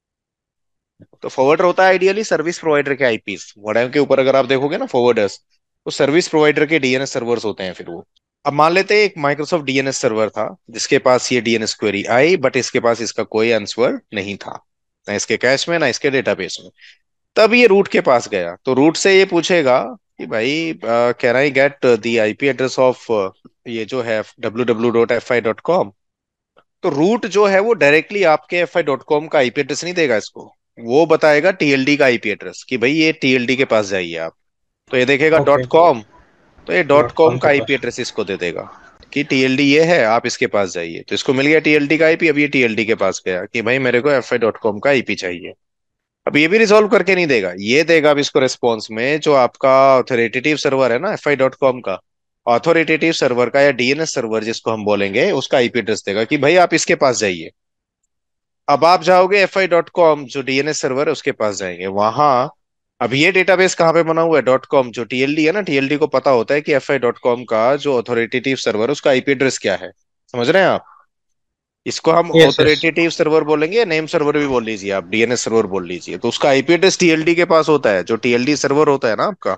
तो फॉरवर्डर होता है आइडियली सर्विस प्रोवाइडर के आईपीस। मोडेम के ऊपर अगर आप देखोगे ना फॉरवर्डर्स, तो सर्विस प्रोवाइडर के डीएनएस सर्वर्स होते हैं फिर वो। अब मान लेते हैं एक माइक्रोसॉफ्ट डीएनएस सर्वर था जिसके पास ये डीएनएस क्वेरी आई, बट इसके पास इसका कोई आंसर नहीं था, ना इसके कैश में ना इसके डेटाबेस में। तब ये रूट के पास गया, तो रूट से ये पूछेगा कि भाई can I get the IP address of ये जो है W W dot F I dot com. तो रूट जो है वो डायरेक्टली आपके एफ आई डॉट कॉम का आईपी एड्रेस नहीं देगा इसको। वो बताएगा टीएलडी का आईपी एड्रेस कि भाई ये टीएलडी के पास जाइए आप। तो ये देखेगा ओके। डॉट कॉम, तो ये डॉट डॉट कॉम कॉम का के आईपी पास। एड्रेस इसको दे देगा कि टीएलडी ये है, आप इसके पास जाइए। तो इसको मिल गया टीएलडी का आईपी। अब ये टीएलडी के पास गया कि भाई मेरे को एफ आई डॉट कॉम का आईपी चाहिए। अब ये भी रिजॉल्व करके नहीं देगा, ये देगा अब इसको रिस्पॉन्स में जो आपका ऑथोरिटेटिव सर्वर है ना एफ आई डॉट कॉम का, ऑथोरिटेटिव सर्वर का या डीएनएस सर्वर जिसको हम बोलेंगे, उसका आईपी एड्रेस देगा कि भाई आप इसके पास जाइए। अब आप जाओगे एफ आई डॉट कॉम जो डीएनएस सर्वर है उसके पास जाएंगे वहां। अब ये डेटाबेस कहाँ पे बना हुआ है? Dot com. जो टीएलडी है ना, टीएलडी को पता होता है कि एफ आई डॉट कॉम का जो ऑथोरिटेटिव सर्वर है उसका आईपी एड्रेस क्या है। समझ रहे हैं आप? इसको हम यस यस। ऑथोरिटेटिव सर्वर बोलेंगे या नेम सर्वर भी बोल लीजिए, आप डीएनएस सर्वर बोल लीजिए। तो उसका आईपी एड्रेस टीएलडी के पास होता है। जो टीएलडी सर्वर होता है ना आपका,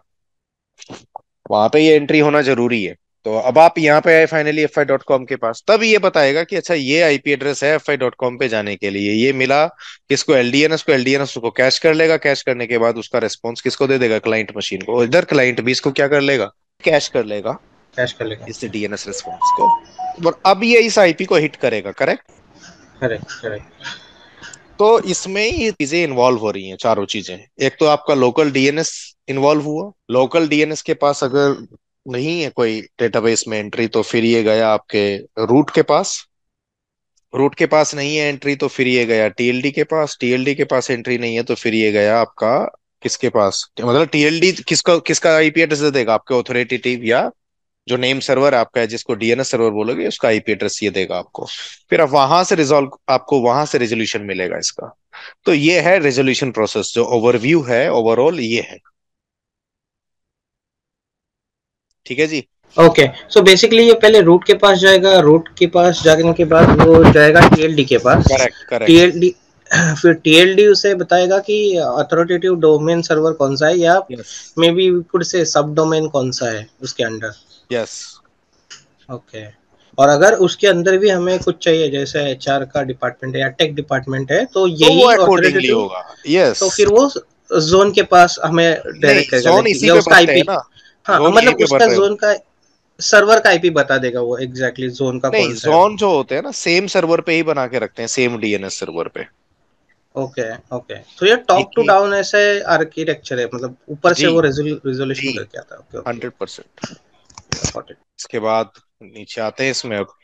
वहां पे ये एंट्री होना जरूरी है। तो अब आप यहाँ पे आए finally F I dot com के पास, तब ये बताएगा कि अच्छा ये आईपी एड्रेस है एफ आई डॉट कॉम पे जाने के लिए। ये मिला किसको? एलडीएनएस को। एलडीएनएस को कैश कर लेगा। कैश करने के बाद उसका रेस्पॉन्स किसको दे देगा? क्लाइंट मशीन को। इधर क्लाइंट भी इसको क्या कर लेगा? कैश कर लेगा कैश कर लेगा। इस डीएनएस रिस्पॉन्स को। और अब ये इस आईपी को हिट करेगा। करेक्ट? Correct correct. तो इसमें ये चीजें इन्वॉल्व हो रही हैं, चारों चीजें। एक तो आपका लोकल डीएनएस इन्वॉल्व हुआ। लोकल डीएनएस के पास अगर नहीं है कोई डेटाबेस में एंट्री, तो फिर ये गया आपके रूट के पास। रूट के पास नहीं है एंट्री, तो फिर ये गया टीएलडी के पास। टीएलडी के पास एंट्री नहीं है, तो फिर ये गया आपका किसके पास? मतलब टीएलडी किसका किसका आईपी एड्रेस दे देगा? आपके ऑथोरिटेटिव या जो नेम सर्वर आपका है जिसको डीएनएस सर्वर बोलोगे, उसका आईपी एड्रेस ये देगा आपको। फिर आप वहां से रिजॉल्व, आपको वहां से रेजोल्यूशन मिलेगा इसका। तो ये है रेजोल्यूशन प्रोसेस। जो ओवरव्यू है ओवरऑल ये है। ठीक है जी। ओके, सो बेसिकली ये पहले रूट के पास जाएगा, रूट के पास जाने के बाद वो जाएगा टीएलडी के पास। Correct correct. टीएलडी फिर टीएलडी उसे बताएगा कि अथॉरिटेटिव डोमेन सर्वर कौन सा है, या yes may be could say सब डोमेन कौन सा है उसके अंडर। यस। ओके। और अगर उसके अंदर भी हमें कुछ चाहिए, जैसे एचआर का डिपार्टमेंट है या टेक डिपार्टमेंट है, तो तो वो यही अकॉर्डिंगली ऑथोरिटेटिव, होगा। यस। तो फिर वो जोन के पास हमें नहीं, डायरेक्ट करेगा, जोन लाइक इसी या पे उसका बनते हैं आईपी। ना। हाँ, जोन यहीं मतलब पे बन उसका रहे जोन होते का सर्वर का आईपी बता देगा वो, एग्जैक्टली exactly जोन का हैं। नहीं, कौन सा है वो। जोन जो होते हैं ना सेम सर्वर पे ही बना के रखते हैं, सेम डीएनएस सर्वर पे। ओके ओके, तो ये एक टॉप टू ही। डाउन ऐसे आर्किटेक्चर है, मतलब ऊपर से जी वो रिजोल्यूशन जी। करके आता है। Okay okay, hundred percent. Got it. इसके बाद नीचे आते हैं इसमें। अब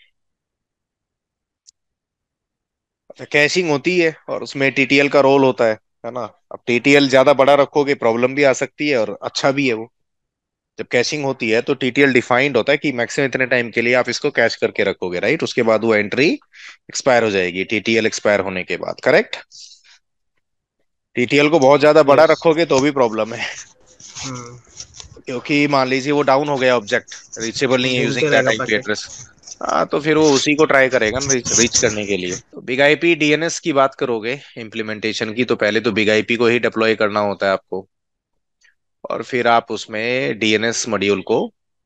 कैशिंग होती है और उसमें टीटीएल का रोल होता है है ना। अब टीटीएल ज्यादा बड़ा रखोगे प्रॉब्लम भी आ सकती है, और अच्छा भी है वो। जब कैशिंग होती है तो टीटीएल डिफाइंड होता है कि मैक्सिमम इतने टाइम के लिए आप इसको कैश करके रखोगे, राइट। उसके बाद वो एंट्री एक्सपायर हो जाएगी टीटीएल एक्सपायर होने के बाद। करेक्ट? टीटीएल को बहुत ज्यादा बड़ा यस। रखोगे तो भी प्रॉब्लम है। हम्म। क्योंकि मान लीजिए वो डाउन हो गया, ऑब्जेक्ट रीचेबल नहीं है यूजिंग घूमते दैट रहेगा आईपी पैकेट। एड्रेस। हाँ, तो फिर वो उसी को ट्राई करेगा ना रीच रीच करने के लिए। तो बिग आईपी डीएनएस की बात करोगे इम्प्लीमेंटेशन की, तो पहले तो बिग आईपी को ही डिप्लॉय करना होता है आपको। और फिर आप उसमें डीएनएस मॉड्यूल को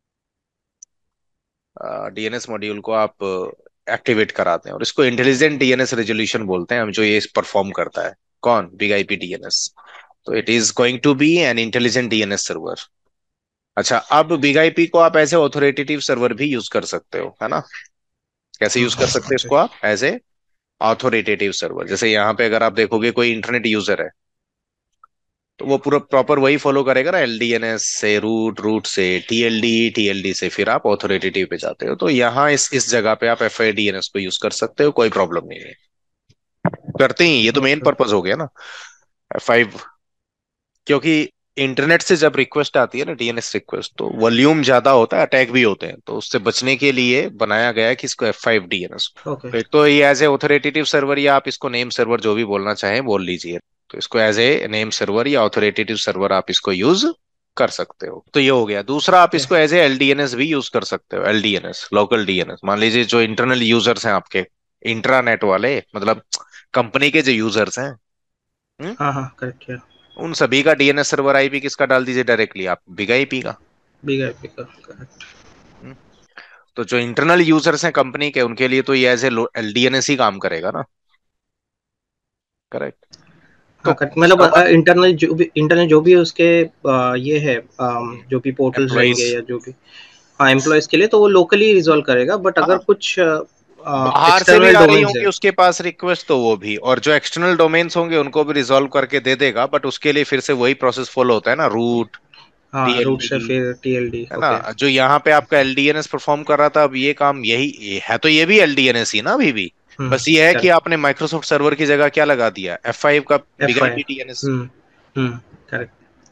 डीएनएस मॉड्यूल को आप एक्टिवेट कराते हैं, और इसको इंटेलिजेंट डीएनएस रेजोल्यूशन बोलते हैं हम, जो ये परफॉर्म करता है। कौन? Big IP DNS. तो it is going to be an intelligent DNS server. अच्छा, अब बिग आईपी को आप ऐसे ऑथोरिटेटिव सर्वर भी यूज कर सकते हो, है ना। कैसे यूज कर सकते हैं ओके। इसको आप? As a authoritative server. जैसे यहाँ पे अगर आप देखोगे कोई इंटरनेट यूजर है, तो वो पूरा प्रॉपर वही फॉलो करेगा ना, एलडीएनएस से रूट, रूट से टीएलडी, टीएलडी से फिर आप ऑथोरिटेटिव पे जाते हो। तो यहाँ इस इस जगह पे आप एफ आई डीएनएस को यूज कर सकते हो, कोई प्रॉब्लम नहीं है। करते ही, ये तो मेन ओके। पर्पस हो गया ना एफ आई। क्योंकि इंटरनेट से जब रिक्वेस्ट आती है ना, डीएनएस रिक्वेस्ट, तो वॉल्यूम ज्यादा होता है, अटैक भी होते हैं। तो उससे बचने के लिए बनाया गया है कि इसको एफ फाइव डीएनएस। ओके। तो एक तो ये एज ए ऑथोरिटेटिव सर्वर, या आप इसको नेम सर्वर जो भी बोलना चाहें बोल लीजिए। तो इसको एज ए नेम सर्वर या ऑथोरिटेटिव सर्वर आप इसको यूज कर सकते हो। तो ये हो गया। दूसरा, आप ओके। इसको एज ए एलडीएनएस भी यूज कर सकते हो। LDNS, local DNS. मान लीजिए जो इंटरनल यूजर्स हैं आपके, इंट्रानेट वाले, मतलब कंपनी के जो यूजर्स हैं, हम्म, हाँ हाँ, करेक्ट किया। उन सभी का डीएनएस सर्वर आईपी किसका डाल दीजिए डायरेक्टली आप, बिग आईपी का। बिग आईपी का, करेक्ट। हम्म, तो जो इंटरनल यूजर्स हैं कंपनी के, उनके लिए तो ये एज ए एलडीएनएस ही काम करेगा ना। करेक्ट। तो हाँ करेक्ट, मतलब सर्वर, इंटरनल जो भी इंटरनल जो भी उसके अ, ये है, अम, जो भी पोर्टल्स रहेंगे एम्प्लॉइज, या जो भी, हाँ एम्प्लॉयज के लिए तो वो लोकली रिजॉल्व करेगा, बट अगर कुछ बाहर से भी एक्सटर्नल आ रही डोमेन्स होंगी है। उसके पास रिक्वेस्ट, तो वो भी, और जो एक्सटर्नल डोमेन्स होंगे उनको भी रिजॉल्व करके दे देगा, बट उसके लिए फिर से वही प्रोसेस फॉलो होता है ना, रूट, हाँ, रूट से टीएलडी, फिर टीएलडी। है ना। ओके। जो यहाँ पे आपका एलडीएनएस परफॉर्म कर रहा था, अब ये काम यही ये है, तो ये भी एलडीएनएस ही ना अभी भी। हम्म। बस ये है कि करेक्ट। आपने माइक्रोसॉफ्ट सर्वर की जगह क्या लगा दिया, एफ फाइव का F big I. IP DNS. Hmm. Hmm. Correct.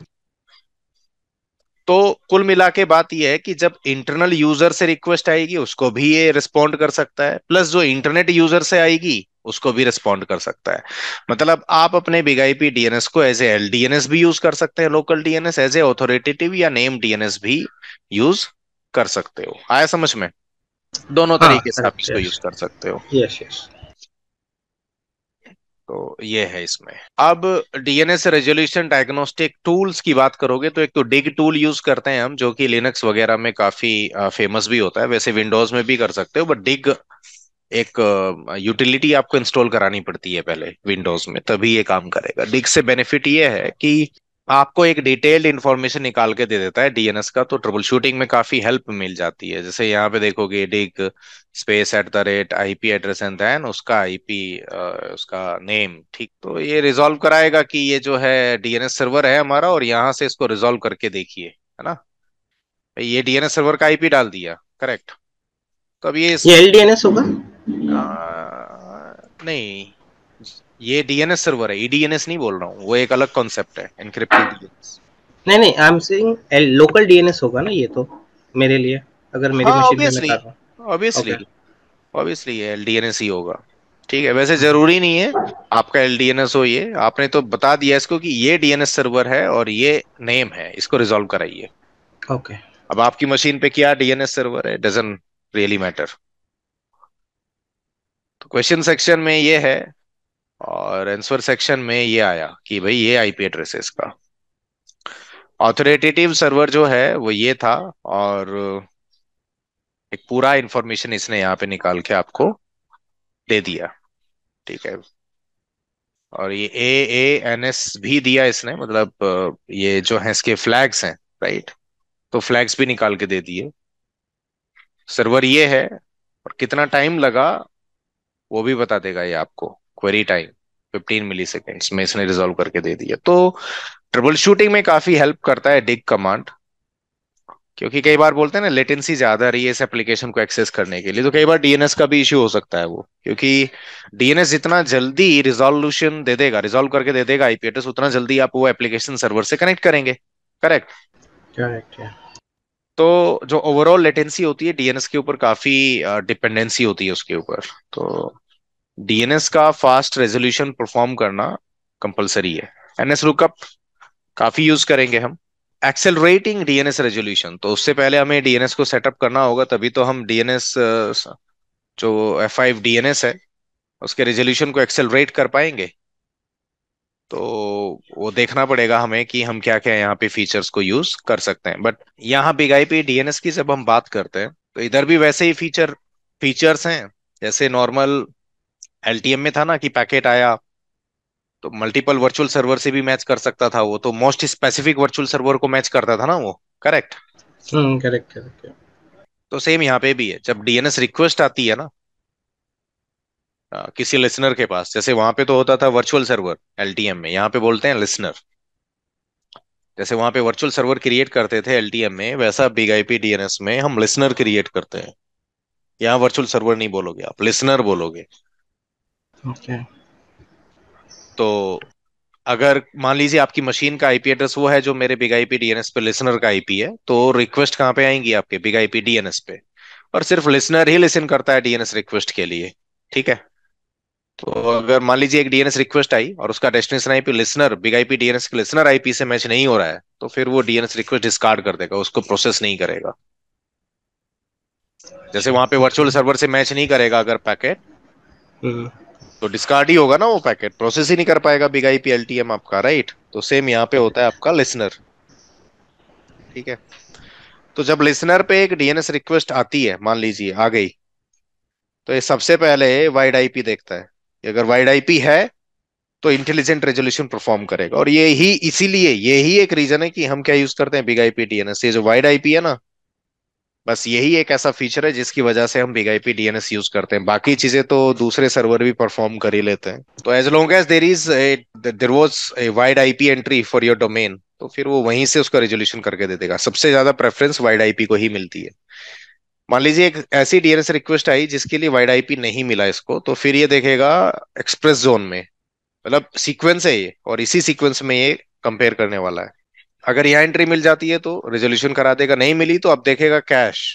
तो कुल मिला के बात यह है कि जब इंटरनल यूजर से रिक्वेस्ट आएगी उसको भी ये रिस्पॉन्ड कर सकता है, प्लस जो इंटरनेट यूजर से आएगी उसको भी रिस्पॉन्ड कर सकता है। मतलब आप अपने बिग आईपी डीएनएस को एज ए एलडीएनएस भी यूज कर सकते हैं, local DNS, as a authoritative या नेम डीएनएस भी यूज कर सकते हो। आया समझ में? दोनों हाँ तरीके से आप करेक्ट, इसको यस। यूज कर सकते हो। Yes yes. तो ये है इसमें। अब डीएनएस रेजोल्यूशन डायग्नोस्टिक टूल्स की बात करोगे तो एक तो डिग टूल यूज करते हैं हम, जो कि लिनक्स वगैरह में काफी फेमस भी होता है, वैसे विंडोज में भी कर सकते हो, बट डिग एक यूटिलिटी आपको इंस्टॉल करानी पड़ती है पहले विंडोज में, तभी ये काम करेगा। डिग से बेनिफिट ये है कि आपको एक डिटेल्ड इंफॉर्मेशन निकाल के दे देता है डीएनएस का, तो ट्रबल शूटिंग में काफी हेल्प मिल जाती है। जैसे यहाँ पे देखोगे, dig space at the rate IP address and then उसका आईपी, उसका नेम, ठीक। तो ये रिजॉल्व कराएगा कि ये जो है डीएनएस सर्वर है हमारा, और यहाँ से इसको रिजॉल्व करके देखिए, है ना। ये डीएनएस सर्वर का आईपी डाल दिया, करेक्ट। तो अब ये ये एलडीएनएस होगा? आ, नहीं, ये डीएनएस सर्वर है, ईडीएनएस नहीं बोल रहा हूँ, वो एक अलग कॉन्सेप्ट है, एनक्रिप्टेड डीएनएस। नहीं नहीं, I am saying local DNS होगा ना ये तो, मेरे लिए, अगर मेरी हाँ, मशीन पे मैं ऑब्वियसली, कर रहा हूँ। Obviously, okay. ऑब्वियसली ये एलडीएनएस ही होगा। ठीक है, वैसे जरूरी नहीं है आपका एलडीएनएस हो, ये आपने तो बता दिया इसको कि ये डीएनएस सर्वर है और ये नेम है, इसको रिजॉल्व कराइए। ओके। अब आपकी मशीन पे क्या डीएनएस सर्वर है, डजंट रियली मैटर। तो क्वेश्चन सेक्शन में ये है, और आंसर सेक्शन में ये आया कि भाई ये आईपी एड्रेस है इसका। ऑथोरिटेटिव सर्वर जो है वो ये था, और एक पूरा इंफॉर्मेशन इसने यहाँ पे निकाल के आपको दे दिया, ठीक है। और ये ए ए एन एस भी दिया इसने, मतलब अ, ये जो है इसके फ्लैग्स हैं, राइट। तो फ्लैग्स भी निकाल के दे दिए। सर्वर ये है, और कितना टाइम लगा वो भी बता देगा ये आपको। Query time fifteen milliseconds में इसने रिजॉल्व करके दे दिया। तो ट्रबल शूटिंग में काफी हेल्प करता है डिग कमांड, क्योंकि कई बार बोलते हैं ना लेटेंसी ज्यादा रही है इस एप्लीकेशन को एक्सेस करने के लिए, तो कई बार डीएनएस का भी इश्यू हो सकता है वो, क्योंकि डीएनएस जितना जल्दी रिजोल्यूशन दे देगा, रिजॉल्व करके दे देगा आईपी एड्रेस, उतना जल्दी आप वो एप्लीकेशन सर्वर से कनेक्ट करेंगे, करेक्ट। करेक्ट है। तो जो ओवरऑल लेटेंसी होती है डीएनएस के ऊपर, काफी डिपेंडेंसी होती है उसके ऊपर। तो डीएनएस का फास्ट रेजोल्यूशन परफॉर्म करना कंपलसरी है। एनएस लुकअप काफी यूज करेंगे हम। एक्सेलरेटिंग डीएनएस रेजोल्यूशन, तो उससे पहले हमें डीएनएस को सेटअप करना होगा, तभी तो हम डीएनएस, जो एफ फाइव डीएनएस है, उसके रेजोल्यूशन को एक्सेलरेट कर पाएंगे। तो वो देखना पड़ेगा हमें कि हम क्या क्या यहाँ पे फीचर्स को यूज कर सकते हैं। बट यहाँ बिग आईपी डीएनएस की जब हम बात करते हैं, तो इधर भी वैसे ही फीचर फीचर्स हैं, जैसे नॉर्मल एलटीएम में था ना कि पैकेट आया तो मल्टीपल वर्चुअल सर्वर से भी मैच कर सकता था, वो तो मोस्ट स्पेसिफिक वर्चुअल सर्वर को मैच करता था ना वो, करेक्ट। हम्म। Correct correct. तो सेम यहाँ पे भी है, जब डीएनएस रिक्वेस्ट आती है ना अ, किसी लिसनर के पास, जैसे वहां पे तो होता था वर्चुअल सर्वर एलटीएम में, यहाँ पे बोलते हैं लिसनर। जैसे वहां पे वर्चुअल सर्वर क्रिएट करते थे एलटीएम में, वैसा बिग आईपी डीएनएस में हम लिसनर क्रिएट करते हैं। यहाँ वर्चुअल सर्वर नहीं बोलोगे, आप लिसनर बोलोगे। ओके। तो अगर मान लीजिए आपकी मशीन का आईपी एड्रेस वो है जो मेरे बिग आईपी डीएनएस पे लिसनर का आईपी है, तो रिक्वेस्ट कहाँ पे आएंगी, आपके बिग आईपी डीएनएस पे। और सिर्फ लिसनर ही लिसन करता है डीएनएस रिक्वेस्ट के लिए, ठीक है। तो अगर मान लीजिए एक डीएनएस रिक्वेस्ट आई और उसका destination IP listener big IP DNS के लिसनर आईपी से मैच नहीं हो रहा है, तो फिर वो डीएनएस रिक्वेस्ट डिस्कार्ड कर देगा, उसको प्रोसेस नहीं करेगा। जैसे अच्छा, वहां पे ओके। वर्चुअल सर्वर से मैच नहीं करेगा अगर पैकेट, हम्म। तो डिस्कार्ड ही होगा ना, वो पैकेट प्रोसेस ही नहीं कर पाएगा बिग आईपी एलटीएम आपका, राइट। तो सेम यहाँ पे होता है आपका लिसनर। ठीक है। तो जब लिसनर पे एक डीएनएस रिक्वेस्ट आती है, मान लीजिए आ गई, तो ये सबसे पहले वाइड आईपी देखता है कि अगर वाइड आईपी है तो इंटेलिजेंट रेजोल्यूशन परफॉर्म करेगा। और ये ही इसीलिए ये ही एक रीजन है कि हम क्या यूज करते हैं बिग आईपी डीएनएस। ये जो वाइड आईपी है ना, बस यही एक ऐसा फीचर है जिसकी वजह से हम बिग आईपी डीएनएस यूज करते हैं। बाकी चीजें तो दूसरे सर्वर भी परफॉर्म कर ही लेते हैं। तो as long as there is there was a wide IP entry for your domain, तो फिर वो वहीं से उसका रेजोल्यूशन करके दे देगा। सबसे ज्यादा प्रेफरेंस वाइड आईपी को ही मिलती है। मान लीजिए एक ऐसी डीएनएस रिक्वेस्ट आई जिसके लिए वाइड आईपी नहीं मिला इसको, तो फिर ये देखेगा एक्सप्रेस जोन में, मतलब सीक्वेंस है ये, और इसी सीक्वेंस में ये कंपेयर करने वाला है। अगर यहाँ एंट्री मिल जाती है तो रेजोल्यूशन करा देगा, नहीं मिली तो अब देखेगा कैश।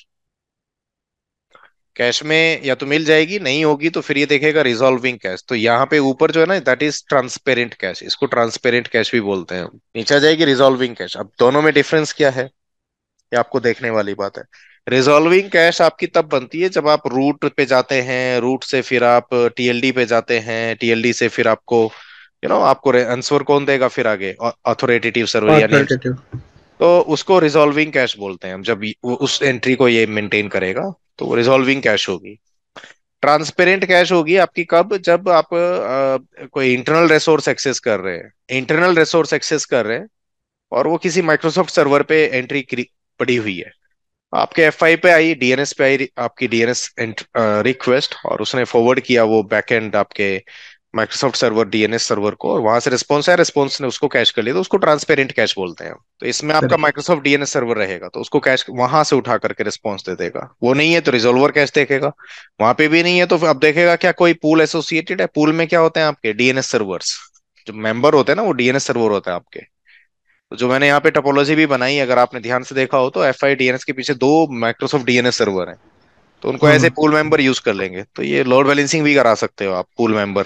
कैश में या तो मिल जाएगी, नहीं होगी तो फिर ये देखेगा रिजॉल्विंग कैश। तो यहाँ पे ऊपर जो है ना, दैट इज ट्रांसपेरेंट कैश, इसको ट्रांसपेरेंट कैश भी बोलते हैं। नीचे आ जाएगी रिजॉल्विंग कैश। अब दोनों में डिफरेंस क्या है, ये आपको देखने वाली बात है। रिजॉल्विंग कैश आपकी तब बनती है जब आप रूट पे जाते हैं, रूट से फिर आप टीएलडी पे जाते हैं, टीएलडी से फिर आपको यू नो आपको आंसर कौन देगा फिर आगे, अथॉरिटेटिव सर्वर या नेम। ऑथोरिटेटिव। तो उसको रिजॉल्विंग कैश बोलते हैं हम। जब ये- वो उस एंट्री को ये मेंटेन करेगा तो वो रिजॉल्विंग कैश होगी। ट्रांसपेरेंट कैश होगी आपकी कब, जब आप अ, कोई इंटरनल रिसोर्स एक्सेस कर रहे हैं, इंटरनल रिसोर्स एक्सेस कर रहे हैं और वो किसी माइक्रोसॉफ्ट सर्वर पे एंट्री पड़ी हुई है। आपके एफ आई पे आई, डीएनएस पे आई आपकी डीएनएस रिक्वेस्ट, और उसने फॉरवर्ड किया वो बैकएंड आपके माइक्रोसॉफ्ट सर्वर डीएनएस सर्वर को, और वहां से रिस्पॉन्स आया, रिस्पॉन्स ने उसको कैश कर लिया, तो उसको ट्रांसपेरेंट कैश बोलते हैं। तो इसमें आपका करेक्ट। माइक्रोसॉफ्ट डीएनएस सर्वर रहेगा, तो उसको कैश वहां से उठा करके रिस्पॉन्स दे देगा। वो नहीं है तो रिजोल्वर कैश देखेगा। वहां पे भी नहीं है तो फिर अब देखेगा क्या कोई पूल एसोसिएटेड है। पूल में क्या होते हैं आपके डीएनएस सर्वर्स, जो मेंबर होते हैं ना वो डीएनएस सर्वर होता है आपके। तो जो मैंने यहाँ पे टोपोलॉजी भी बनाई, अगर आपने ध्यान से देखा हो, तो एफ आई डीएनएस के पीछे दो माइक्रोसॉफ्ट डीएनएस सर्वर हैं। तो उनको as a hmm. Pool member use कर लेंगे। तो ये लोड बैलेंसिंग भी करा सकते हो आप पूल मेंबर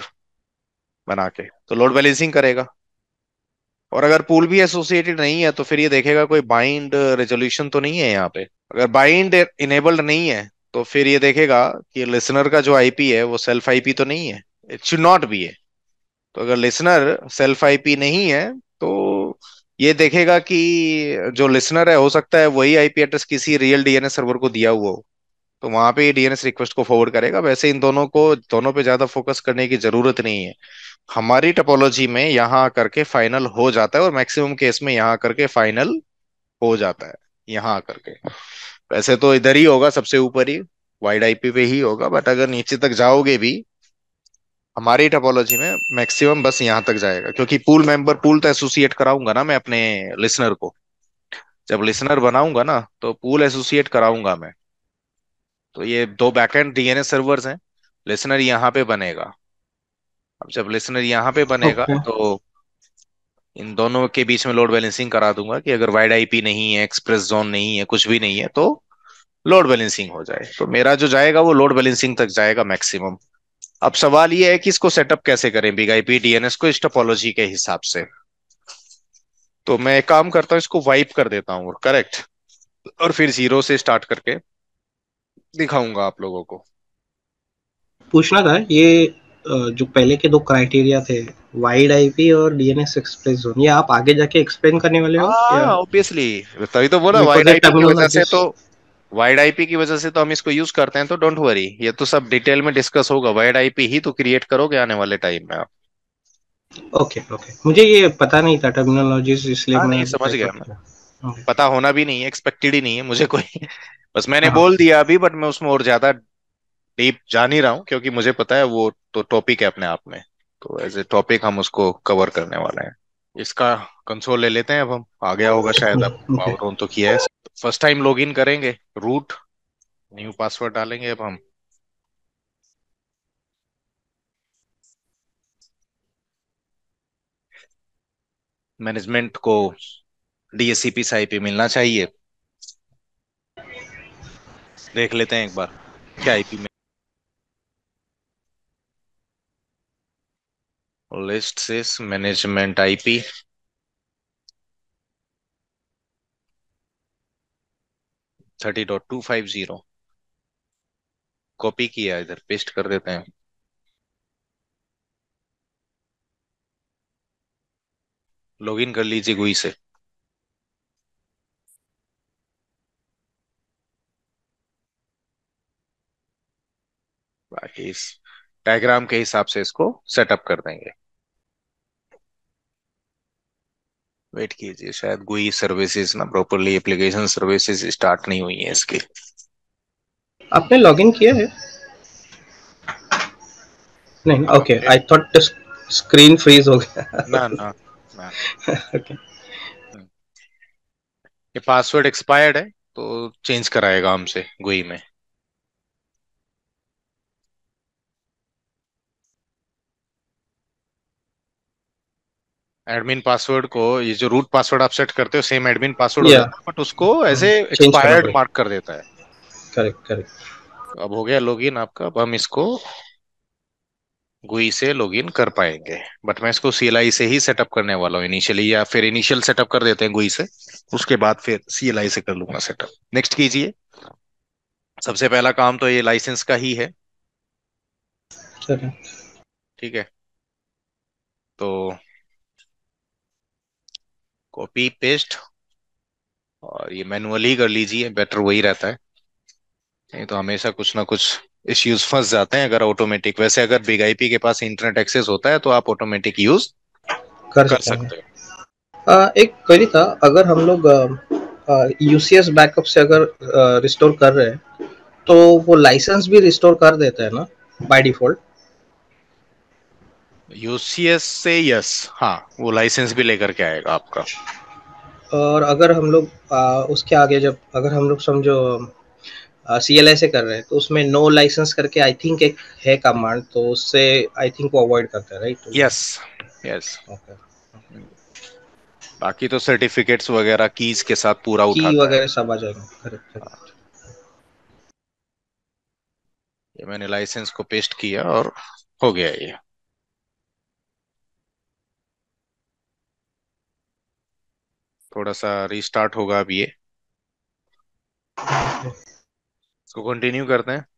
बना के, तो लोड बैलेंसिंग करेगा। और अगर पूल भी एसोसिएटेड नहीं है तो फिर ये देखेगा कोई बाइंड रेजोल्यूशन तो नहीं है यहाँ पे। अगर बाइंड इनेबल्ड नहीं है तो फिर ये देखेगा कि लिसनर का जो आईपी है वो सेल्फ आईपी तो नहीं है, इट शुड नॉट बी है। तो अगर लिसनर सेल्फ आईपी नहीं है तो ये देखेगा कि जो लिसनर है हो सकता है वही आईपी एड्रेस किसी रियल डीएनएस सर्वर को दिया हुआ हो, तो वहां पे ये डीएनएस रिक्वेस्ट को फॉरवर्ड करेगा। वैसे इन दोनों को दोनों पे ज्यादा फोकस करने की जरूरत नहीं है। हमारी टोपोलॉजी में यहाँ करके फाइनल हो जाता है, और मैक्सिमम केस में यहाँ करके फाइनल हो जाता है, यहाँ करके। वैसे तो इधर ही होगा सबसे ऊपर ही, वाइड आईपी पे ही होगा, बट अगर नीचे तक जाओगे भी हमारी टोपोलॉजी में मैक्सिमम बस यहाँ तक जाएगा। क्योंकि पूल मेंबर पूल तो एसोसिएट कराऊंगा ना मैं अपने लिसनर को, जब लिसनर बनाऊंगा ना तो पूल एसोसिएट कराऊंगा मैं। तो ये दो बैकएंड डीएनएस सर्वर्स हैं, लिसनर यहाँ पे बनेगा। अब जब लिसनर यहाँ पे बनेगा ओके। तो इन दोनों के बीच में लोड बैलेंसिंग करा दूंगा कि अगर वाइड आईपी नहीं है, एक्सप्रेस जोन नहीं है, कुछ भी नहीं है, तो लोड बैलेंसिंग हो जाए। तो मेरा जो जाएगा वो लोड बैलेंसिंग तक जाएगा मैक्सिमम। अब सवाल ये है कि इसको सेटअप कैसे करें बिग आईपी डीएनएस को इस टोपोलॉजी के हिसाब से। तो मैं एक काम करता हूँ, इसको वाइप कर देता हूँ, करेक्ट, और फिर जीरो से स्टार्ट करके दिखाऊंगा आप लोगों को। पूछना था ये, अ, जो पहले के दो क्राइटेरिया थे, वाइड आईपी और डीएनएस एक्सप्रेस जोन, ये आप आगे जाके एक्सप्लेन करने वाले हो या? हाँ ऑब्वियसली, तभी तो बोला बिकॉज वाइड ये आईपी की वजह से टर्मिनोलॉजीज। तो, वाइड आईपी की वजह से तो हम इसको यूज करते हैं। तो डोंट वरी, ये तो सब डिटेल में डिस्कस होगा। वाइड आईपी ही तो क्रिएट करोगे आने वाले टाइम में आप। ओके, ओके, मुझे ये पता नहीं था टर्मिनोलॉजीज, इसलिए हाँ नहीं, मैं समझ रेफर गया मैं। किया। ओके। पता होना भी नहीं है, एक्सपेक्टेड ही नहीं है मुझे कोई बस मैंने हाँ। बोल दिया अभी, बट मैं उसमें और ज्यादा डीप जा नहीं रहा हूँ, क्योंकि मुझे पता है वो तो टॉपिक है अपने आप में। तो एज ए टॉपिक हम उसको कवर करने वाले हैं। इसका कंसोल ले लेते हैं अब हम, आ गया होगा शायद, अब ओके। पावर ऑन तो किया है। फर्स्ट टाइम लॉग इन करेंगे, रूट, न्यू पासवर्ड डालेंगे अब हम। मैनेजमेंट को डीएससीपी से आईपी मिलना चाहिए, देख लेते हैं एक बार क्या आईपी में। List sys management IP thirty dot two five zero, copy किया इधर पेस्ट कर देते हैं। लॉगिन कर लीजिए गुई से। बाकी इस डायग्राम के हिसाब से इसको सेटअप कर देंगे। वेट कीजिए, शायद गुई सर्विसेज ना प्रॉपरली एप्लीकेशन सर्विसेज स्टार्ट नहीं हुई है इसकी। आपने लॉगिन किया है? नहीं, हाँ ओके, मेरे आई थॉट स्क्रीन फ्रीज हो गया। ना ना ना। ओके। हम्म, ये पासवर्ड एक्सपायर्ड है तो चेंज कराएगा हमसे गुई में। एडमिन पासवर्ड को, ये जो रूट पासवर्ड आप सेट करते हो सेम एडमिन पासवर्ड हो या जाता है, बट उसको ऐसे चेंज करना एक्सपायर्ड पड़ेगा। मार्क कर देता है। Correct, correct. तो अब हो गया लॉगिन आपका, अब हम इसको गुई से लॉगिन कर पाएंगे। बट मैं इसको सीएलआई से ही सेटअप करने वाला हूँ इनिशियली, या फिर इनिशियल सेटअप कर देते हैं गुई से, उसके बाद फिर सीएलआई से कर लूंगा सेटअप। नेक्स्ट कीजिए। सबसे पहला काम तो ये लाइसेंस का ही है। चलिए। ठीक है, तो कॉपी पेस्ट, और ये मैनुअली कर लीजिए, बेटर वही रहता है। नहीं तो हमेशा कुछ ना कुछ इश्यूज फंस जाते हैं अगर ऑटोमेटिक। वैसे अगर बिग आईपी के पास इंटरनेट एक्सेस होता है तो आप ऑटोमेटिक यूज कर कर सकते हैं। सकते हो। आ, एक क्वेरी था, अगर हम लोग यूसीएस बैकअप से अगर रिस्टोर कर रहे हैं तो वो लाइसेंस भी रिस्टोर कर देता है ना, बाय डिफॉल्ट? यूसीएस से यस, हाँ वो लाइसेंस भी लेकर के आएगा आपका। और अगर हम लोग आ, उसके आगे जब अगर हम लोग समझो सीएलआई से कर रहे हैं तो उसमें नो लाइसेंस करके आई थिंक एक है कमांड, तो उससे आई थिंक वो अवॉइड करता है, राइट? तो यस यस। ओके। बाकी तो सर्टिफिकेट्स वगैरह कीज के साथ पूरा की उठाता है। वगैरह सब आ जाएंगे। करेक्ट, हाँ, करेक्ट। ये मैंने लाइसेंस को पेस्ट किया और हो गया ये। थोड़ा सा रीस्टार्ट होगा अब ये, इसको कंटिन्यू करते हैं।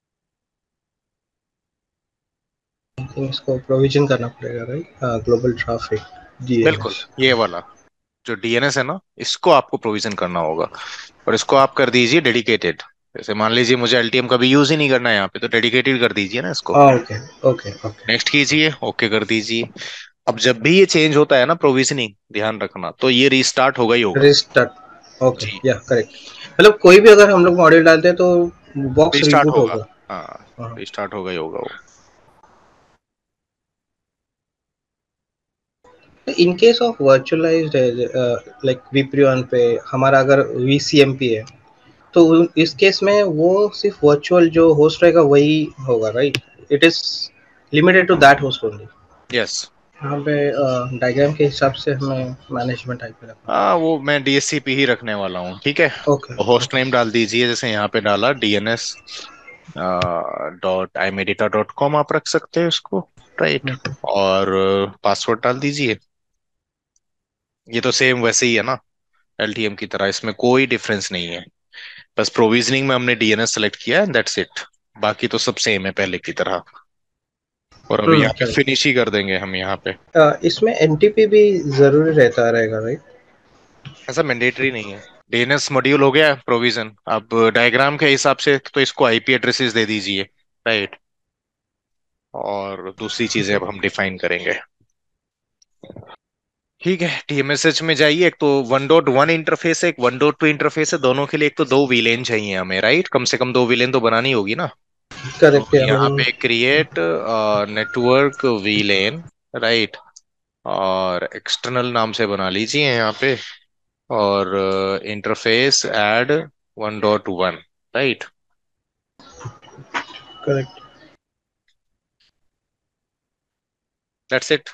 आई थिंक इसको प्रोविजन करना पड़ेगा, राइट? हाँ, ग्लोबल ट्रैफिक, बिल्कुल, डीएनएस। ये वाला जो डीएनएस है ना, इसको आपको प्रोविजन करना होगा। और इसको आप कर दीजिए डेडिकेटेड। जैसे मान लीजिए मुझे एलटीएम का भी यूज ही नहीं करना है यहाँ पे, तो डेडिकेटेड कर दीजिए ना इसको। Okay, okay, okay. नेक्स्ट कीजिए, ओके कर दीजिए। अब जब भी ये चेंज होता है ना प्रोविजनिंग, ध्यान रखना, तो ये रीस्टार्ट होगा ही होगा। रिस्टार्ट, ओके, जी, या करेक्ट। मतलब कोई भी अगर हम लोग मॉड्यूल डालते हैं तो बॉक्स रीस्टार्ट रिबूट होगा। होगा। हाँ, हाँ। रीस्टार्ट होगा ही होगा वो। In case of virtualized like VPN पे हमारा अगर वीसीएमपी है, तो इस केस में वो सिर्फ वर्चुअल जो होस्ट रहेगा वही होगा, right? It is limited to that host only. Yes. यहाँ पे डायग्राम के हिसाब से हमें मैनेजमेंट टाइप में रखना हाँ वो मैं डीएससीपी ही रखने वाला हूँ, ठीक है। है। Okay, host okay. नेम डाल दीजिए, जैसे यहाँ पे डाला डीएनएस डॉट आईमेडिटा डॉट कॉम, आप रख सकते हैं उसको, राइट। और पासवर्ड डाल दीजिए। ये तो सेम वैसे ही है ना, एलटीएम की तरह, इसमें कोई डिफरेंस नहीं है। बस प्रोविजनिंग में हमने डीएनएस सेलेक्ट किया है, दैट्स इट। बाकी तो सब सेम है पहले की तरह। और अभी हम्म, यहाँ पे करेक्ट। फिनिश ही कर देंगे हम यहाँ पे। इसमें एनटीपी भी जरूरी रहता रहेगा, राइट? ऐसा मैंडेटरी नहीं है। डीएनएस मॉड्यूल हो गया प्रोविजन, अब डायग्राम के हिसाब से तो इसको आईपी एड्रेसेस दे दीजिए, राइट। और दूसरी चीजें अब हम डिफाइन करेंगे। ठीक है, टीएमएसएच में जाइए। एक तो वन डॉट वन इंटरफेस है, एक वन डॉट टू इंटरफेस है, दोनों के लिए एक तो दो विलेन चाहिए हमें, राइट। कम से कम दो विलेन तो बनानी होगी ना। तो करेक्ट है, यहाँ हम। पे क्रिएट नेटवर्क विलेन, राइट। और एक्सटर्नल नाम से बना लीजिए यहाँ पे। और interface add one dot one, right. Correct. That's it.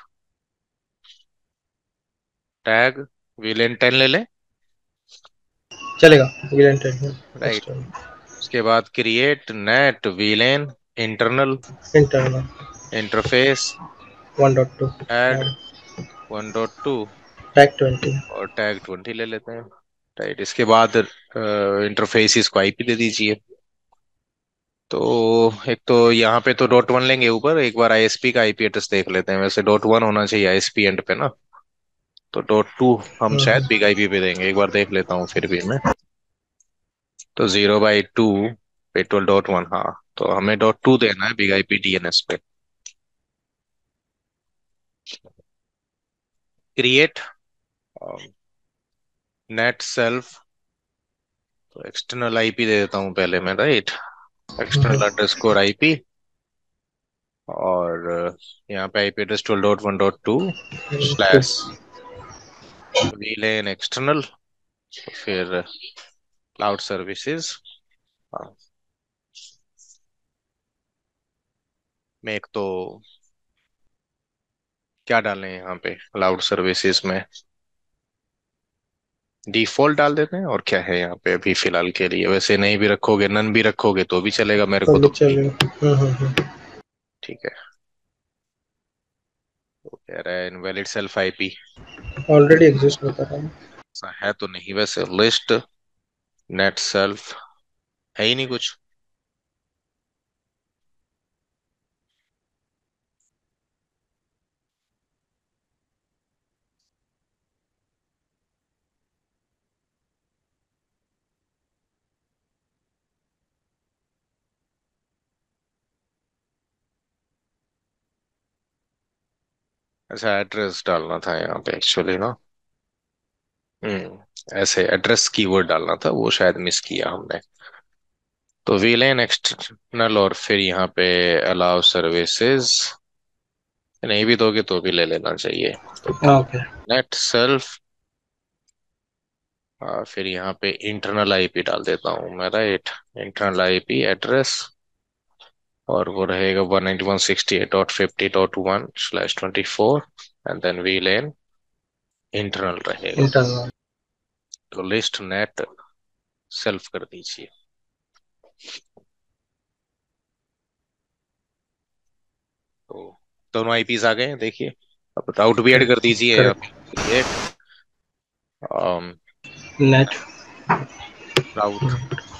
Tag VLAN ten ले ले, चलेगा, विलेन टेन राइट। उसके बाद create net VLAN internal internal. Interface one dot two add add one dot two, tag twenty. और tag twenty ले लेते हैं। Right, इसके बाद इंटरफेस को आईपी दे दीजिए। तो एक तो यहाँ पे तो डॉट वन लेंगे ऊपर, एक बार आईएसपी का आईपी एड्रेस देख लेते हैं। वैसे डॉट वन होना चाहिए आईएसपी एंड पे ना, तो डॉट टू हम शायद बिग आईपी पे देंगे, एक बार देख लेता हूँ फिर भी मैं। तो जीरो बाई टू पे ट्वेल्व डॉट वन, हाँ। तो हमें डॉट टू देना है बिग आईपी डीएनएस पे। क्रिएट नेट सेल्फ, तो एक्सटर्नल आईपी दे देता हूँ पहले मैं, राइट। एक्सटर्नल अंडरस्कोर आईपी, और अ, यहाँ पे IP address twelve dot one dot two two. Slash VLAN external, फिर क्लाउड सर्विसेज में। एक तो क्या डालें यहाँ पे क्लाउड सर्विसेज में, डिफॉल्ट डाल देते हैं। और क्या है यहाँ पे अभी फिलहाल के लिए, वैसे नहीं भी रखोगे, नन भी रखोगे तो भी चलेगा, मेरे तो को भी तो वही। चलेगा। हम्म हम्म हम्म। ठीक है। तो कह रहा है invalid self IP, already exist बता रहा है। ऐसा है तो नहीं वैसे। लिस्ट नेट सेल्फ है ही नहीं कुछ। ऐसा एड्रेस डालना था यहाँ पे एक्चुअली ना। हम्म ऐसे एड्रेस कीवर्ड डालना था, वो शायद मिस किया हमने। तो वीलेन एक्सटर्नल, और फिर यहाँ पे अलाउ सर्विसेज, नहीं भी दोगे तो भी ले लेना चाहिए। तो ओके। नेट सेल्फ, फिर यहाँ पे इंटरनल आईपी डाल देता हूँ मैं, राइट। इंटरनल आईपी एड्रेस, और वो रहेगा one ninety one sixty eight dot fifty dot one slash twenty four, and then VLAN internal रहेगा। इंटरनल। तो लिस्ट नेट सेल्फ कर दीजिए। तो दोनों आईपीज आ गए हैं, देखिए। अब राउट भी ऐड कर दीजिए यहाँ पे। Correct. Create net route,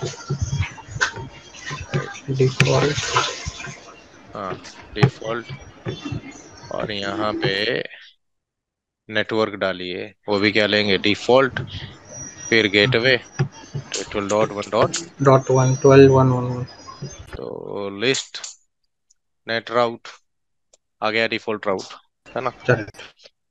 default. हाँ, डिफॉल्ट। और यहाँ पे नेटवर्क डालिए, वो भी क्या लेंगे, डिफॉल्ट। फिर gateway twelve dot one dot, dot one twelve one one one. तो लिस्ट नेट राउट आ गया, डिफॉल्ट राउट है ना। करेक्ट।